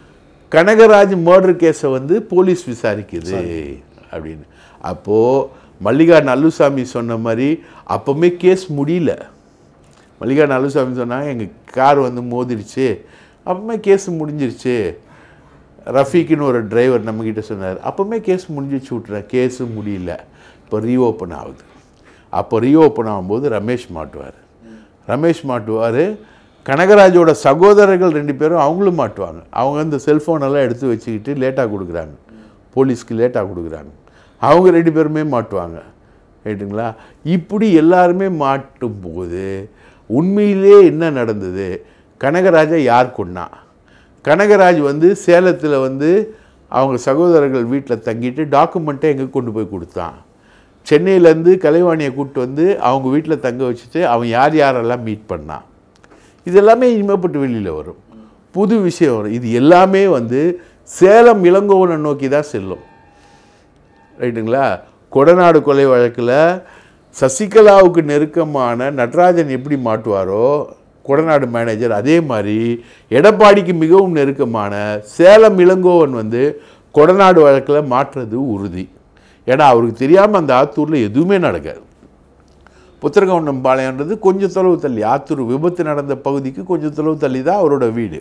கனகராஜ் மர்டர் கேஸை வந்து போலீஸ் விசாரிக்குது அப்படின்னு. அப்போது மல்லிகா நல்லுசாமி சொன்ன மாதிரி அப்போவுமே கேஸ் முடியல. மல்லிகா நல்லுசாமி சொன்னாங்க எங்கள் கார் வந்து மோதிருச்சு, அப்போவுமே கேஸ் முடிஞ்சிருச்சு. ரஃபீக்குன்னு ஒரு டிரைவர் நம்மக்கிட்ட சொன்னார், அப்போவுமே கேஸ் முடிஞ்சிச்சு விட்றேன். கேஸு முடியல, இப்போ ரீஓப்பன் ஆகுது. அப்போ ரீஓப்பன் ஆகும்போது ரமேஷ் மாட்டுவார். ரமேஷ் மாட்டுவார். கனகராஜோட சகோதரர்கள் ரெண்டு பேரும் அவங்களும் மாட்டுவாங்க. அவங்க இந்த செல்ஃபோனெல்லாம் எடுத்து வச்சுக்கிட்டு லேட்டாக கொடுக்குறாங்க, போலீஸ்க்கு லேட்டாக கொடுக்குறாங்க. அவங்க ரெண்டு பேருமே மாட்டுவாங்க, ரைட்டுங்களா? இப்படி எல்லாருமே மாட்டும் போது உண்மையிலே என்ன நடந்தது? கனகராஜை யார் கொன்னா? கனகராஜ் வந்து சேலத்தில் வந்து அவங்க சகோதரர்கள் வீட்டில் தங்கிட்டு டாக்குமெண்ட்டை எங்கே கொண்டு போய் கொடுத்தான். சென்னையிலேருந்து கலைவாணியை கூப்பிட்டு வந்து அவங்க வீட்டில் தங்க வச்சுட்டு அவன் யார் யாரெல்லாம் மீட் பண்ணான். இது எல்லாமே இனிமேப்பட்டு வெளியில் வரும், புது விஷயம் வரும். இது எல்லாமே வந்து சேலம் இளங்கோவனை நோக்கி தான் செல்லும், ரைட்டுங்களா? கொடநாடு கொலை வழக்கில் சசிகலாவுக்கு நெருக்கமான நடராஜன் எப்படி மாட்டுவாரோ கொடநாடு மேனேஜர், அதே மாதிரி எடப்பாடிக்கு மிகவும் நெருக்கமான சேலம் இளங்கோவன் வந்து கொடநாடு வழக்கில் மாற்றுறது உறுதி. ஏன்னா அவருக்கு தெரியாமல் அந்த ஆத்தூரில் எதுவுமே நடக்காது. புத்திரகவுண்டம் பாளையன்றது கொஞ்சம் தொலைவு தள்ளி, ஆத்தூர் விபத்து நடந்த பகுதிக்கு கொஞ்சம் தொலைவு தள்ளி தான் அவரோட வீடு.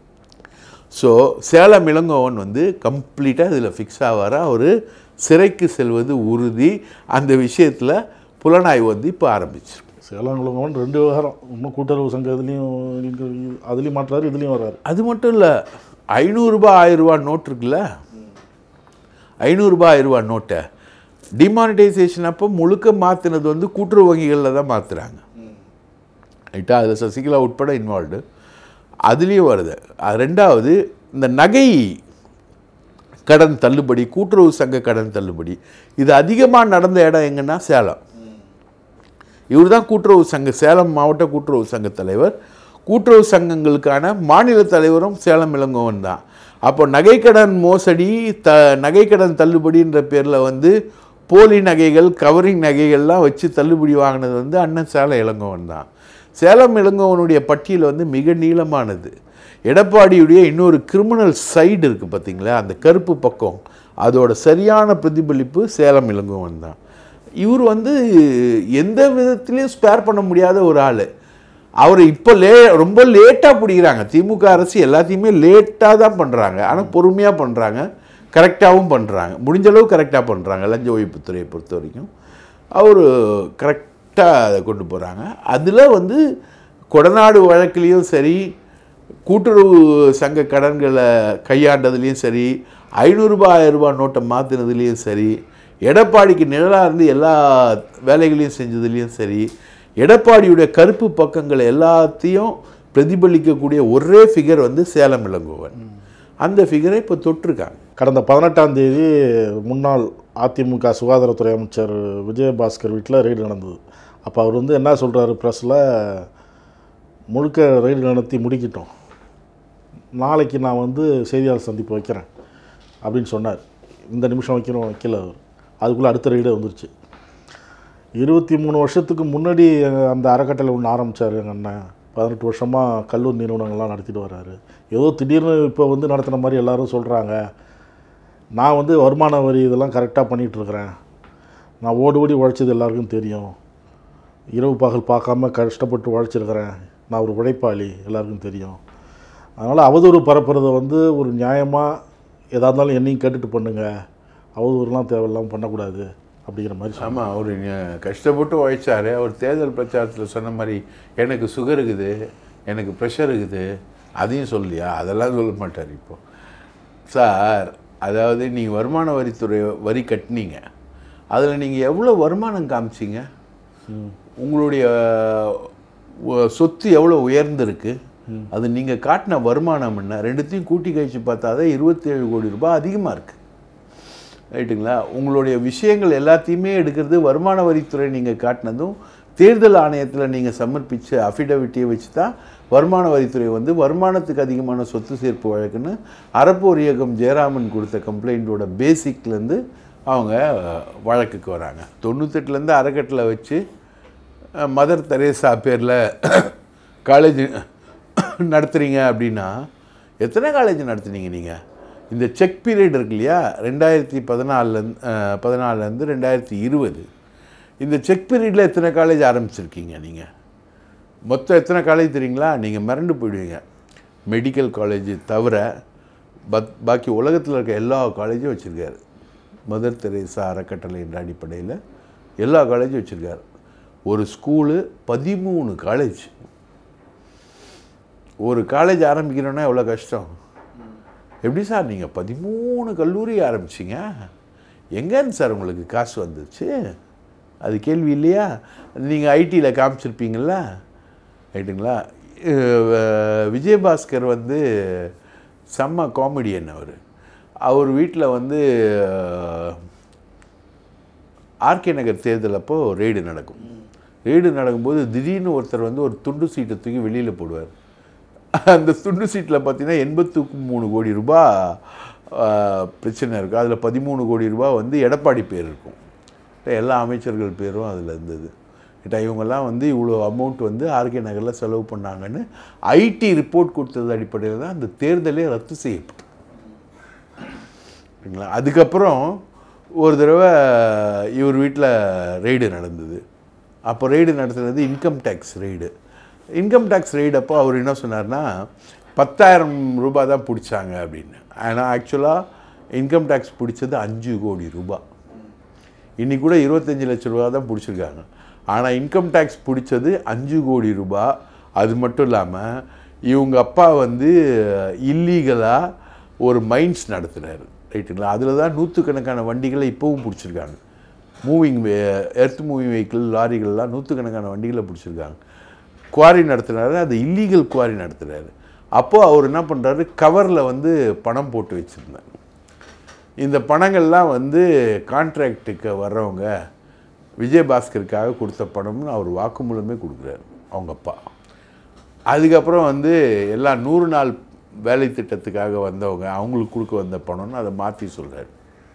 ஸோ சேலம் இளங்கோவன் வந்து கம்ப்ளீட்டாக இதில் ஃபிக்ஸ் ஆவார். அவர் சிறைக்கு செல்வது உறுதி. அந்த விஷயத்தில் புலனாய்வு வந்து இப்போ ஆரம்பிச்சிருக்கு. சேலம் இளங்கோவன் ரெண்டு விவகாரம், இன்னும் கூட்டுறவு சங்கம் இதுலேயும் அதுலேயும் மாட்டுறாரு, இதுலேயும் வர்றாரு. அது மட்டும் இல்லை, ஐநூறுரூபா ஆயிரம் ரூபா நோட் இருக்குல்ல, ஐநூறுரூபா ஆயிரம் ரூபா நோட்டை டிமானிட்டைசேஷன் அப்போ முழுக்க மாற்றினது வந்து கூட்டுறவு வங்கிகளில் தான் மாற்றுறாங்க, ரைட்டா? அதில் சசிகலா உட்பட இன்வால்வ்டு, அதுலேயும் வருது. ரெண்டாவது இந்த நகை கடன் தள்ளுபடி, கூட்டுறவு சங்க கடன் தள்ளுபடி, இது அதிகமாக நடந்த இடம் எங்கன்னா சேலம். இவர் தான் கூட்டுறவு சங்க சேலம் மாவட்ட கூட்டுறவு சங்க தலைவர். கூட்டுறவு சங்கங்களுக்கான மாநில தலைவரும் சேலம் இளங்கோவன் தான். அப்போ நகைக்கடன் மோசடி, த நகைக்கடன் தள்ளுபடின்ற பேரில் வந்து போலி நகைகள், கவரிங் நகைகள்லாம் வச்சு தள்ளுபடி வாங்கினது வந்து அண்ணன் சேலம் இளங்கோவன் தான். சேலம் இளங்கோவனுடைய பட்டியல் வந்து மிக நீளமானது. எடப்பாடியுடைய இன்னொரு கிரிமினல் சைடு இருக்குது பார்த்தீங்களா, அந்த கருப்பு பக்கம், அதோட சரியான பிரதிபலிப்பு சேலம் இளங்கோவன் தான். இவர் வந்து எந்த விதத்துலேயும் ஸ்பேர் பண்ண முடியாத ஒரு ஆள். அவர் இப்போ லே ரொம்ப லேட்டாக பிடிக்கிறாங்க. திமுக அரசு எல்லாத்தையுமே லேட்டாக தான் பண்ணுறாங்க, ஆனால் பொறுமையாக பண்ணுறாங்க, கரெக்டாகவும் பண்ணுறாங்க, முடிஞ்சளவு கரெக்டாக பண்ணுறாங்க. லஞ்ச ஒழிப்புத்துறையை பொறுத்த வரைக்கும் அவர் கரெக்டாக அதை கொண்டு போகிறாங்க. அதில் வந்து கொடநாடு வழக்கிலையும் சரி, கூட்டுறவு சங்க கடன்களை கையாண்டதுலேயும் சரி, ஐநூறுரூபா ஆயிரம் ரூபாய் நோட்டை மாற்றினதுலேயும் சரி, எடப்பாடிக்கு நிழலாக இருந்து எல்லா வேலைகளையும் செஞ்சதுலேயும் சரி, எடப்பாடியுடைய கருப்பு பக்கங்களை எல்லாத்தையும் பிரதிபலிக்கக்கூடிய ஒரே ஃபிகர் வந்து சேலம் இளங்கோவன். அந்த ஃபிகரை இப்போ தொட்டிருக்காங்க. கடந்த பதினெட்டாம் தேதி முன்னாள் அதிமுக சுகாதாரத்துறை அமைச்சர் விஜயபாஸ்கர் வீட்டில் ரெய்டு நடந்தது. அப்போ அவர் வந்து என்ன சொல்கிறாரு ப்ரெஸ்ஸில், முழுக்க ரெய்டு நடத்தி முடிக்கிட்டோம், நாளைக்கு நான் வந்து செய்தியாளர் சந்திப்பு வைக்கிறேன் அப்படின்னு சொன்னார். இந்த நிமிஷம் வைக்கிறோம் வைக்கல அவர், அதுக்குள்ளே அடுத்த ரெய்டே வந்துருச்சு. இருபத்தி மூணு வருஷத்துக்கு முன்னாடி அந்த அறக்கட்டளை ஒன்று ஆரம்பித்தார் எங்கள் அண்ணன். பதினெட்டு வருஷமாக கல்லூரி நிறுவனங்கள்லாம் நடத்திட்டு வர்றாரு. ஏதோ திடீர்னு இப்போ வந்து நடத்தின மாதிரி எல்லோரும் சொல்கிறாங்க. நான் வந்து வருமான வரி இதெல்லாம் கரெக்டாக பண்ணிகிட்ருக்கிறேன், நான் ஓடி ஓடி உழைச்சது எல்லாருக்கும் தெரியும், இரவு பகல் பார்க்காம கஷ்டப்பட்டு உழைச்சிருக்கிறேன், நான் ஒரு உழைப்பாளி எல்லாருக்கும் தெரியும். அதனால் அவதூறு பரப்புறதை வந்து ஒரு நியாயமாக எதாக இருந்தாலும் என்னையும் கேட்டுட்டு பண்ணுங்க, அவதூறுலாம் தேவையில்லாமல் பண்ணக்கூடாது அப்படிங்கிற மாதிரி. ஆமாம், அவர் கஷ்டப்பட்டு உழைச்சார். அவர் தேர்தல் பிரச்சாரத்தில் சொன்ன மாதிரி எனக்கு சுகர் இருக்குது, எனக்கு ப்ரெஷர் இருக்குது, அதையும் சொல்லியா? அதெல்லாம் சொல்ல மாட்டார். இப்போது சார், அதாவது நீங்கள் வருமான வரித்துறை வரி கட்டினீங்க, அதில் நீங்கள் எவ்வளோ வருமானம் காமிச்சிங்க, உங்களுடைய சொத்து எவ்வளோ உயர்ந்திருக்கு, அது நீங்கள் காட்டின வருமானம் என்ன, ரெண்டுத்தையும் கூட்டி கழிச்சு பார்த்தா தான் இருபத்தேழு கோடி ரூபாய் அதிகமாக இருக்குது. ரைட்டுங்களா? உங்களுடைய விஷயங்கள் எல்லாத்தையுமே எடுக்கிறது வருமான வரித்துறை நீங்கள் காட்டினதும் தேர்தல் ஆணையத்தில் நீங்கள் சமர்ப்பித்த அஃபிடவிட்டியை வச்சு தான் வருமான வரித்துறை வந்து வருமானத்துக்கு அதிகமான சொத்து சேர்ப்பு வழக்குன்னு அறப்போர் இயக்கம் ஜெயராமன் கொடுத்த கம்ப்ளைண்ட்டோட பேசிக்லேருந்து அவங்க வழக்குக்கு வராங்க. தொண்ணூத்தெட்டுலேருந்து அறக்கட்டில் வச்சு மதர் தெரேசா பேரில் காலேஜ் நடத்துகிறீங்க அப்படின்னா எத்தனை காலேஜ் நடத்துனீங்க நீங்கள்? இந்த செக் பீரியட் இருக்கு இல்லையா, ரெண்டாயிரத்தி பதினாலுலேருந்து பதினாலுலேருந்து ரெண்டாயிரத்தி இருபது இந்த செக் பீரியடில் எத்தனை காலேஜ் ஆரம்பிச்சிருக்கீங்க நீங்கள்? மொத்தம் எத்தனை காலேஜ் தெரியுங்களா? நீங்கள் மிரண்டு போயிடுவீங்க. மெடிக்கல் காலேஜ் தவிர பத் பாக்கி உலகத்தில் இருக்க எல்லா காலேஜும் வச்சுருக்காரு. மதர் தெரேசா அறக்கட்டளை என்ற அடிப்படையில் எல்லா காலேஜும் வச்சுருக்காரு. ஒரு ஸ்கூலு பதிமூணு காலேஜ். ஒரு காலேஜ் ஆரம்பிக்கணுன்னா எவ்வளோ கஷ்டம். எப்படி சார் நீங்கள் பதிமூணு கல்லூரி ஆரம்பிச்சிங்க? எங்கேருந்து சார் உங்களுக்கு காசு வந்துச்சு? அது கேள்வி இல்லையா? நீங்கள் ஐடியில் காமிச்சிருப்பீங்கள, ரைட்டுங்களா? விஜயபாஸ்கர் வந்து செம்ம காமெடியன். அவர் அவர் வீட்டில் வந்து ஆர்கே நகர் தேர்தல் அப்போ ரெய்டு நடக்கும். ரெய்டு நடக்கும்போது திடீர்னு ஒருத்தர் வந்து ஒரு துண்டு சீட்டை தூக்கி வெளியில் போடுவார். அந்த துண்டு சீட்டில் பார்த்தீங்கன்னா எண்பத்தி மூணு கோடி ரூபா பிரச்சனை இருக்குது. அதில் பதிமூணு கோடி ரூபா வந்து எடப்பாடி பேர் இருக்கும். எல்லா அமைச்சர்கள் பேரும் அதில் இருந்தது. கிட்ட இவங்கெல்லாம் வந்து இவ்வளோ அமௌண்ட் வந்து ஆர்கே நகரில் செலவு பண்ணாங்கன்னு ஐடி ரிப்போர்ட் கொடுத்தது அடிப்படையில் தான் அந்த தேர்தலே ரத்து செய்யப்படும். சரிங்களா? அதுக்கப்புறம் ஒரு தடவை இவர் வீட்டில் ரெய்டு நடந்தது. அப்போ ரெய்டு நடத்துனது income tax raid. Income tax raid அப்போ அவர் என்ன சொன்னார்னா பத்தாயிரம் ரூபாய் தான் பிடிச்சாங்க அப்படின்னு. ஆனால் ஆக்சுவலாக இன்கம் டேக்ஸ் பிடிச்சது அஞ்சு கோடி ரூபாய். இன்றைக்கி கூட இருபத்தஞ்சி லட்ச ரூபா தான் பிடிச்சிருக்காங்க. ஆனால் இன்கம் டேக்ஸ் பிடிச்சது அஞ்சு கோடி ரூபாய். அது மட்டும் இல்லாமல் இவங்க அப்பா வந்து இல்லீகலாக ஒரு மைன்ஸ் நடத்துகிறாரு, ரைட்டுங்களா? அதில் தான் நூற்றுக்கணக்கான வண்டிகளை இப்போவும் பிடிச்சிருக்காங்க. Moving way earth moving vehicle லாரிகள்லாம் நூற்றுக்கணக்கான வண்டிகளை பிடிச்சிருக்காங்க. குவாரி நடத்துகிறாரு, அது இல்லீகல் குவாரி நடத்துகிறாரு. அப்போது அவர் என்ன பண்ணுறாரு, கவரில் வந்து பணம் போட்டு வச்சுருந்தார். இந்த பணங்கள்லாம் வந்து கான்ட்ராக்டுக்கு வர்றவங்க விஜயபாஸ்கருக்காக கொடுத்த பணம்னு அவர் வாக்குமூலமே கொடுக்குறாரு அவங்க அப்பா. அதுக்கப்புறம் வந்து எல்லா நூறு நாள் வேலை திட்டத்துக்காக வந்தவங்க அவங்களுக்கு கொடுக்க வந்த பணம்னு அதை மாற்றி சொல்கிறார்.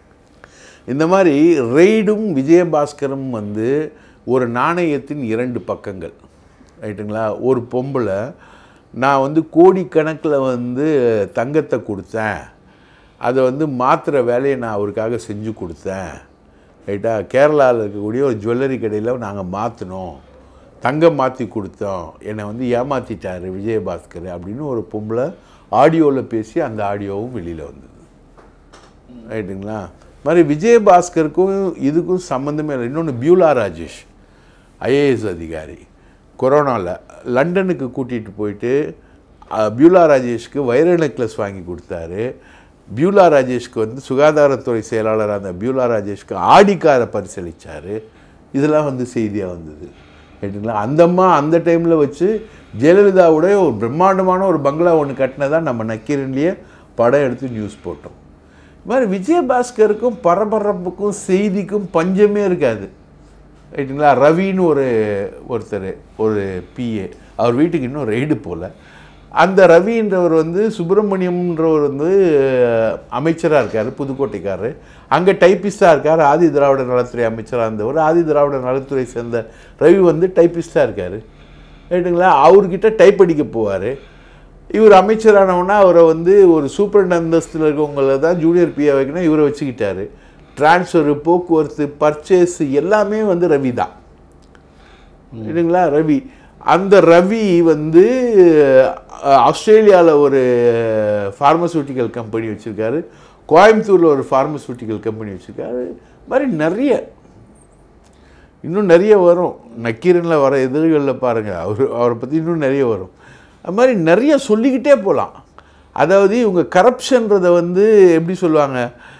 இந்த மாதிரி ரெய்டும் விஜயபாஸ்கரும் வந்து ஒரு நாணயத்தின் இரண்டு பக்கங்கள், ரைட்டுங்களா? ஒரு பொம்பளை நான் வந்து கோடிக்கணக்கில் வந்து தங்கத்தை கொடுத்தேன், அதை வந்து மாற்றுற வேலையை நான் அவருக்காக செஞ்சு கொடுத்தேன், ரைட்டா? கேரளாவில் இருக்கக்கூடிய ஒரு ஜுவல்லரி கடையில் நாங்கள் மாற்றினோம், தங்கம் மாற்றி கொடுத்தோம், என்னை வந்து ஏமாற்றிட்டார் விஜயபாஸ்கர் அப்படின்னு ஒரு பொம்பளை ஆடியோவில் பேசி அந்த ஆடியோவும் வெளியில் வந்தது, ரைட்டுங்களா? மாதிரி விஜயபாஸ்கருக்கும் இதுக்கும் சம்மந்தமே இல்லை. இன்னொன்று பியூலா ராஜேஷ் ஐஏஎஸ் அதிகாரி கொரோனாவில் லண்டனுக்கு கூட்டிகிட்டு போயிட்டு பியூலா ராஜேஷ்க்கு வைர நெக்லஸ் வாங்கி கொடுத்தாரு. பியூலா ராஜேஷ்க்கு வந்து சுகாதாரத்துறை செயலாளர் அந்த பியூலா ராஜேஷ்க்கு ஆடிக்காரை பரிசளித்தார். இதெல்லாம் வந்து செய்தியாக வந்தது, ரைட்டுங்களா? அந்தம்மா அந்த டைமில் வச்சு ஜெயலலிதாவுடைய ஒரு பிரம்மாண்டமான ஒரு பங்களா ஒன்று கட்டினதான் நம்ம நக்கீரன்லேயே படம் எடுத்து நியூஸ் போட்டோம். இது மாதிரி விஜயபாஸ்கருக்கும் பரபரப்புக்கும் செய்திக்கும் பஞ்சமே இருக்காது, ரைட்டுங்களா? ரவின்னு ஒரு ஒருத்தர் ஒரு பிஏ, அவர் வீட்டுக்கு இன்னும் ரெய்டு போல். அந்த ரவின்றவர் வந்து சுப்பிரமணியம்ன்றவர் வந்து அமைச்சராக இருக்கார், புதுக்கோட்டைக்காரர். அங்கே டைப்பிஸ்டாக இருக்கார். ஆதி திராவிட நலத்துறை அமைச்சராக இருந்தவர். ஆதி திராவிட நலத்துறை சேர்ந்த ரவி வந்து டைப்பிஸ்டாக இருக்கார், ரைட்டுங்களா? அவர்கிட்ட டைப் அடிக்க போவார். இவர் அமைச்சரானவுன்னா அவரை வந்து ஒரு சூப்பரண்ட் அந்தஸ்தில் இருக்கவங்கள தான் ஜூனியர் பிஏ வைக்கணும், இவரை வச்சுக்கிட்டாரு. டிரான்ஸ்ஃபரு, போக்குவரத்து, பர்ச்சேஸு எல்லாமே வந்து ரவி தான், இல்லைங்களா? ரவி அந்த ரவி வந்து ஆஸ்திரேலியாவில் ஒரு ஃபார்மசூட்டிக்கல் கம்பெனி வச்சுருக்காரு, கோயம்புத்தூரில் ஒரு ஃபார்மசூட்டிக்கல் கம்பெனி வச்சுருக்காரு. இது மாதிரி நிறைய இன்னும் நிறைய வரும். நக்கீரனில் வர எதிர்களில் பாருங்கள், அவர் அவரை பற்றி இன்னும் நிறைய வரும். அது மாதிரி நிறைய சொல்லிக்கிட்டே போகலாம். அதாவது இவங்க கரப்ஷன்றதை வந்து எப்படி சொல்லுவாங்க,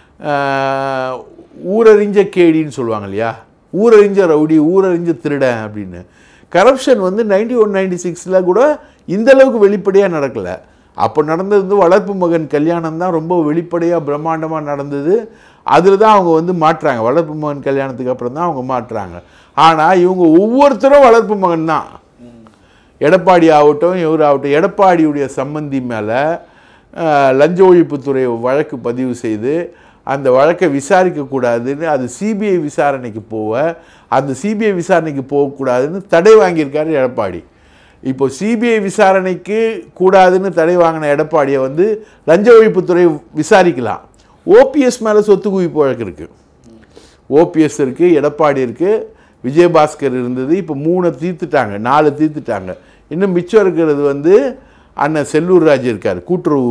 ஊரறிஞ்ச கேடின்னு சொல்லுவாங்க இல்லையா, ஊரறிஞ்ச ரவுடி, ஊரறிஞ்ச திருடன் அப்படின்னு. கரப்ஷன் வந்து நைன்டி ஒன் நைன்டி சிக்ஸில் கூட இந்தளவுக்கு வெளிப்படையாக நடக்கலை. அப்போ நடந்தது வந்து வளர்ப்பு மகன் கல்யாணம் தான் ரொம்ப வெளிப்படையாக பிரம்மாண்டமாக நடந்தது. அதில் தான் அவங்க வந்து மாட்டுறாங்க. வளர்ப்பு மகன் கல்யாணத்துக்கு அப்புறம் தான் அவங்க மாட்டுறாங்க. ஆனால் இவங்க ஒவ்வொருத்தரும் வளர்ப்பு மகன் தான். எடப்பாடி ஆகட்டும், இவர் ஆகட்டும், எடப்பாடியுடைய சம்பந்தி மேலே லஞ்ச ஒழிப்புத்துறை வழக்கு பதிவு செய்து அந்த வழக்கை விசாரிக்கக்கூடாதுன்னு, அது சிபிஐ விசாரணைக்கு போக, அந்த சிபிஐ விசாரணைக்கு போகக்கூடாதுன்னு தடை வாங்கியிருக்காரு எடப்பாடி. இப்போ சிபிஐ விசாரணைக்கு கூடாதுன்னு தடை வாங்கின எடப்பாடியை வந்து லஞ்ச ஒழிப்புத்துறை விசாரிக்கலாம். ஓபிஎஸ் மேலே சொத்து குவிப்பு வழக்கு இருக்குது. ஓபிஎஸ் இருக்குது, எடப்பாடி இருக்குது, விஜயபாஸ்கர் இருந்தது. இப்போ மூணு தீர்த்துட்டாங்க, நாலு தீர்த்துட்டாங்க. இன்னும் மிச்சம் இருக்கிறது வந்து அண்ணன் செல்லூர் ராஜ் இருக்கார், கூட்டுறவு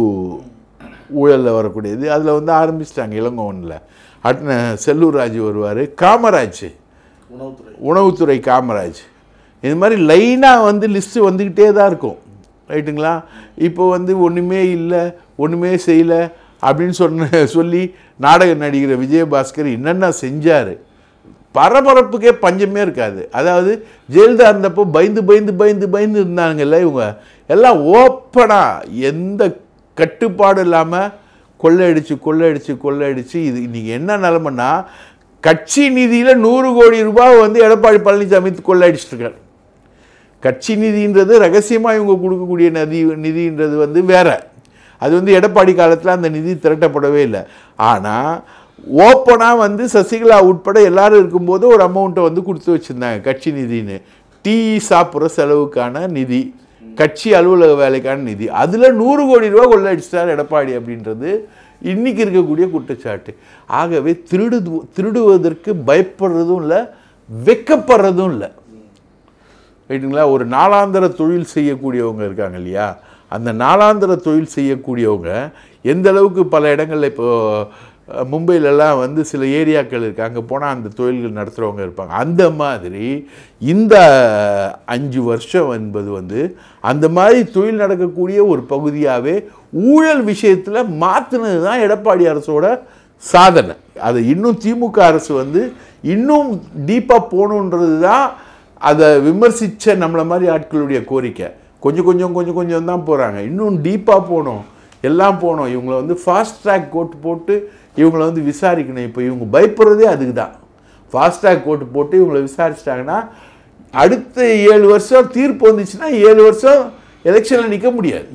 ஊழலில் வரக்கூடியது. அதில் வந்து ஆரம்பிச்சிட்டாங்க இளங்கோவனில். அண்ணன் செல்லூர் ராஜ் வருவார், காமராஜ் உணவுத்துறை உணவுத்துறை காமராஜ். இது மாதிரி லைனாக வந்து லிஸ்ட்டு வந்துக்கிட்டே தான் இருக்கும். ரைட்டுங்களா? இப்போ வந்து ஒன்றுமே இல்லை, ஒன்றுமே செய்யலை அப்படின்னு சொன்ன சொல்லி நாடக நடிகர் விஜயபாஸ்கர் என்னென்ன செஞ்சார், பரபரப்புக்கே பஞ்சமே இருக்காது. அதாவது ஜெயலலிதா இருந்தப்போ பயந்து பயந்து பயந்து பயந்து இருந்தாங்கல்ல, இவங்க எல்லாம் ஓப்பனாக எந்த கட்டுப்பாடு இல்லாமல் கொள்ளையடிச்சு கொள்ளையடிச்சு கொள்ளையடிச்சு இது இன்றைக்கி என்ன நிலமைன்னா, கட்சி நிதியில் நூறு கோடி ரூபாய் வந்து எடப்பாடி பழனிசாமி கொள்ளையடிச்சிட்ருக்காரு. கட்சி நிதின்றது ரகசியமாக இவங்க கொடுக்கக்கூடிய நிதி நிதின்றது வந்து வேற. அது வந்து எடப்பாடி காலத்தில் அந்த நிதி திரட்டப்படவே இல்லை. ஆனால் ஓப்பனாக வந்து சசிகலா உட்பட எல்லாரும் இருக்கும்போது ஒரு அமௌண்ட்டை வந்து கொடுத்து வச்சுருந்தாங்க கட்சி நிதின்னு. டீ சாப்பிட்ற செலவுக்கான நிதி, கட்சி அலுவலக வேலைக்கான நிதி. அதில் நூறு கோடி ரூபா கொள்ளையடிச்சிட்டார் எடப்பாடி அப்படின்றது இன்றைக்கி இருக்கக்கூடிய குற்றச்சாட்டு. ஆகவே திருடு திருடுவதற்கு பயப்படுறதும் இல்லை, வெக்கப்படுறதும் இல்லை. ரைட்டுங்களா? ஒரு நாளாந்திர தொழில் செய்யக்கூடியவங்க இருக்காங்க இல்லையா, அந்த நாளாந்திர தொழில் செய்யக்கூடியவங்க எந்த அளவுக்கு பல இடங்களில் இப்போது மும்பையிலலாம் வந்து சில ஏரியாக்கள் இருக்குது, அங்கே போனால் அந்த தொழில்கள் நடத்துகிறவங்க இருப்பாங்க. அந்த மாதிரி இந்த அஞ்சு வருஷம் என்பது வந்து அந்த மாதிரி தொழில் நடக்கக்கூடிய ஒரு பகுதியாகவே ஊழல் விஷயத்தில் மாற்றினது தான் எடப்பாடி அரசோட சாதனை. அதை இன்னும் திமுக அரசு வந்து இன்னும் டீப்பாக போகணுன்றது தான் அதை விமர்சித்த நம்மளை மாதிரி ஆட்களுடைய கோரிக்கை. கொஞ்சம் கொஞ்சம் கொஞ்சம் கொஞ்சம் தான் போகிறாங்க, இன்னும் டீப்பாக போகணும், எல்லாம் போகணும். இவங்களை வந்து ஃபாஸ்ட் ட்ராக் கோர்ட் போட்டு இவங்களை வந்து விசாரிக்கணும். இப்போ இவங்க பயப்படுறதே அதுக்கு தான். ஃபாஸ்ட் ட்ராக் கோர்ட்டு போட்டு இவங்களை விசாரிச்சிட்டாங்கன்னா அடுத்த ஏழு வருஷம் தீர்ப்பு வந்துச்சுன்னா ஏழு வருஷம் எலெக்ஷனில் நிற்க முடியாது.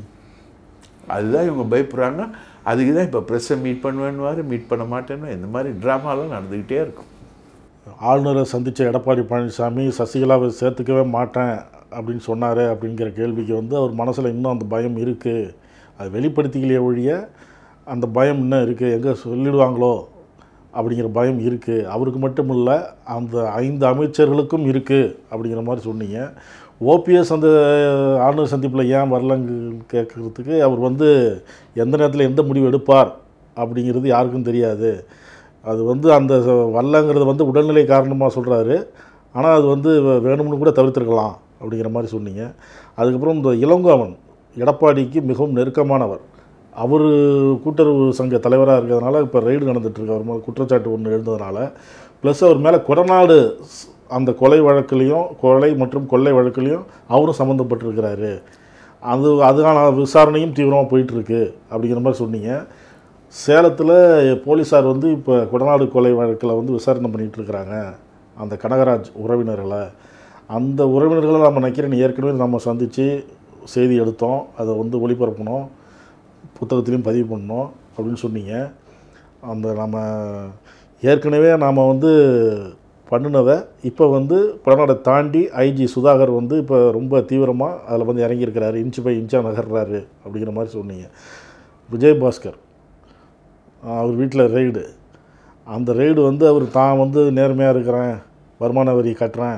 அதுதான் இவங்க பயப்படுறாங்க. அதுக்கு தான் இப்போ ப்ரெஸ்ஸை மீட் பண்ணுவேன்னுவார், மீட் பண்ண மாட்டேன்னு, இந்த மாதிரி ட்ராமாலாம் நடந்துக்கிட்டே இருக்கும். ஆளுநரை சந்தித்த எடப்பாடி பழனிசாமி சசிகலாவை சேர்த்துக்கவே மாட்டேன் அப்படின்னு சொன்னார் அப்படிங்கிற கேள்விக்கு வந்து அவர் மனசில் இன்னும் அந்த பயம் இருக்குது. அது வெளிப்படுத்திக்கலையே ஒழிய அந்த பயம் இன்னும் இருக்குது, எங்கே சொல்லிடுவாங்களோ அப்படிங்கிற பயம் இருக்குது. அவருக்கு மட்டும் இல்லை, அந்த ஐந்து அமைச்சர்களுக்கும் இருக்குது அப்படிங்கிற மாதிரி சொன்னீங்க. ஓபிஎஸ் அந்த ஆளுநர் சந்திப்பில் ஏன் வரலங்க கேட்குறதுக்கு அவர் வந்து எந்த நேரத்தில் எந்த முடிவு எடுப்பார் அப்படிங்கிறது யாருக்கும் தெரியாது. அது வந்து அந்த வரலங்கிறது வந்து உடல்நிலை காரணமாக சொல்கிறாரு. ஆனால் அது வந்து வேணும்னு கூட தவிர்த்திருக்கலாம் அப்படிங்கிற மாதிரி சொன்னீங்க. அதுக்கப்புறம் இந்த இளங்கோவன் எடப்பாடிக்கு மிகவும் நெருக்கமானவர். அவர் கூட்டுறவு சங்க தலைவராக இருக்கிறதுனால இப்போ ரைடு நடந்துகிட்ருக்கு, அவர் மேலே குற்றச்சாட்டு ஒன்று எழுந்ததுனால. ப்ளஸ் அவர் மேலே கொடநாடு அந்த கொலை வழக்குலேயும் கொலை மற்றும் கொள்ளை வழக்குலேயும் அவரும் சம்மந்தப்பட்டிருக்கிறாரு. அது அதுக்கான விசாரணையும் தீவிரமாக போயிட்டுருக்கு அப்படிங்கிற மாதிரி சொன்னீங்க. சேலத்தில் போலீஸார் வந்து இப்போ கொடநாடு கொலை வழக்கில் வந்து விசாரணை பண்ணிகிட்டு இருக்கிறாங்க அந்த கனகராஜ் உறவினர்களை. அந்த உறவினர்களை நம்ம நக்கீரன் ஏற்கனவே நம்ம சந்தித்து செய்தி எடுத்தோம், அதை வந்து ஒளிபரப்பணும், புத்தகத்திலையும் பதிவு பண்ணோம் அப்படின்னு சொன்னீங்க. அந்த நம்ம ஏற்கனவே நாம் வந்து பண்ணினதை இப்போ வந்து கொடநாடை தாண்டி ஐஜி சுதாகர் வந்து இப்போ ரொம்ப தீவிரமாக அதில் வந்து இறங்கியிருக்கிறாரு, இன்ச்சு பை இன்ச்சாக நகர்றாரு அப்படிங்கிற மாதிரி சொன்னீங்க. விஜயபாஸ்கர் அவர் வீட்டில் ரெய்டு, அந்த ரெய்டு வந்து அவர் தான் வந்து நேர்மையாக இருக்கிறேன், வருமான வரி கட்டுறேன்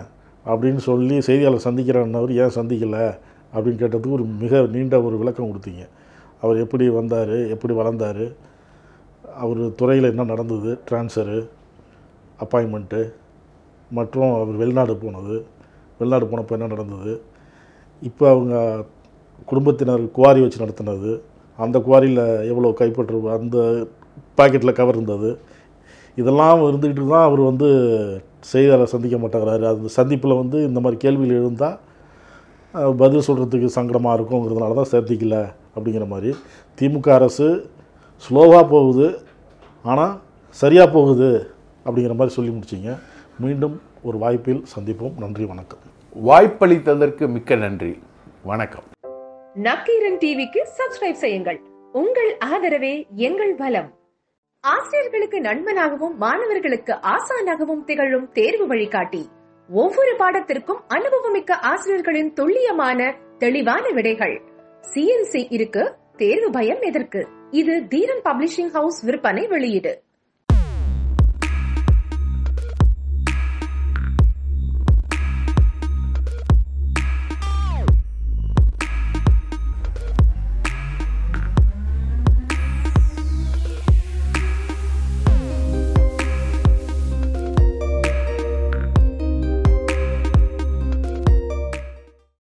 அப்படின்னு சொல்லி செய்தியாளர் சந்திக்கிறான்னவர் ஏன் சந்திக்கலை அப்படின்னு கேட்டதுக்கு ஒரு மிக நீண்ட ஒரு விளக்கம் கொடுத்தீங்க. அவர் எப்படி வந்தார், எப்படி வளர்ந்தார், அவர் துறையில் என்ன நடந்தது, ட்ரான்ஸ்ஃபரு, அப்பாயின்மெண்ட்டு, மற்றும் அவர் வெளிநாடு போனது, வெளிநாடு போனப்போ என்ன நடந்தது, இப்போ அவங்க குடும்பத்தினர் குவாரி வச்சு நடத்தினது, அந்த குவாரியில் எவ்வளோ கைப்பற்று, அந்த பாக்கெட்டில் கவர் இருந்தது, இதெல்லாம் இருந்துக்கிட்டு தான் அவர் வந்து செய்தியாளர் சந்திக்க மாட்டேங்கிறாரு. அந்த சந்திப்பில் வந்து இந்த மாதிரி கேள்விகள் இருந்தால் பதில் சொல்கிறதுக்கு சங்கடமாக இருக்குங்கிறதுனால தான் சந்திக்கல அப்படிங்கிற மாதிரி. திமுக அரசு ஸ்லோவாக போகுது, ஆனால் சரியாக போகுது அப்படிங்கிற மாதிரி சொல்லி முடிச்சிங்க. மீண்டும் ஒரு வாய்ப்பில் சந்திப்போம். நன்றி, வணக்கம். வாய்ப்பளித்ததற்கு மிக்க நன்றி, வணக்கம். நக்கீரன் டிவிக்கு சப்ஸ்கிரைப் செய்யுங்கள். உங்கள் ஆதரவே எங்கள் பலம். ஆசிரியர்களுக்கு நண்பனாகவும் மாணவர்களுக்கு ஆசானாகவும் திகழும் தேர்வு வழிகாட்டி. ஒவ்வொரு பாடத்திற்கும் அனுபவமிக்க ஆசிரியர்களின் துல்லியமான தெளிவான விடைகள். சிஎன்சி இருக்கு, தேர்வு பயம் எதற்கு? இது தீரன் பப்ளிஷிங் ஹவுஸ் விற்பனை வெளியீடு.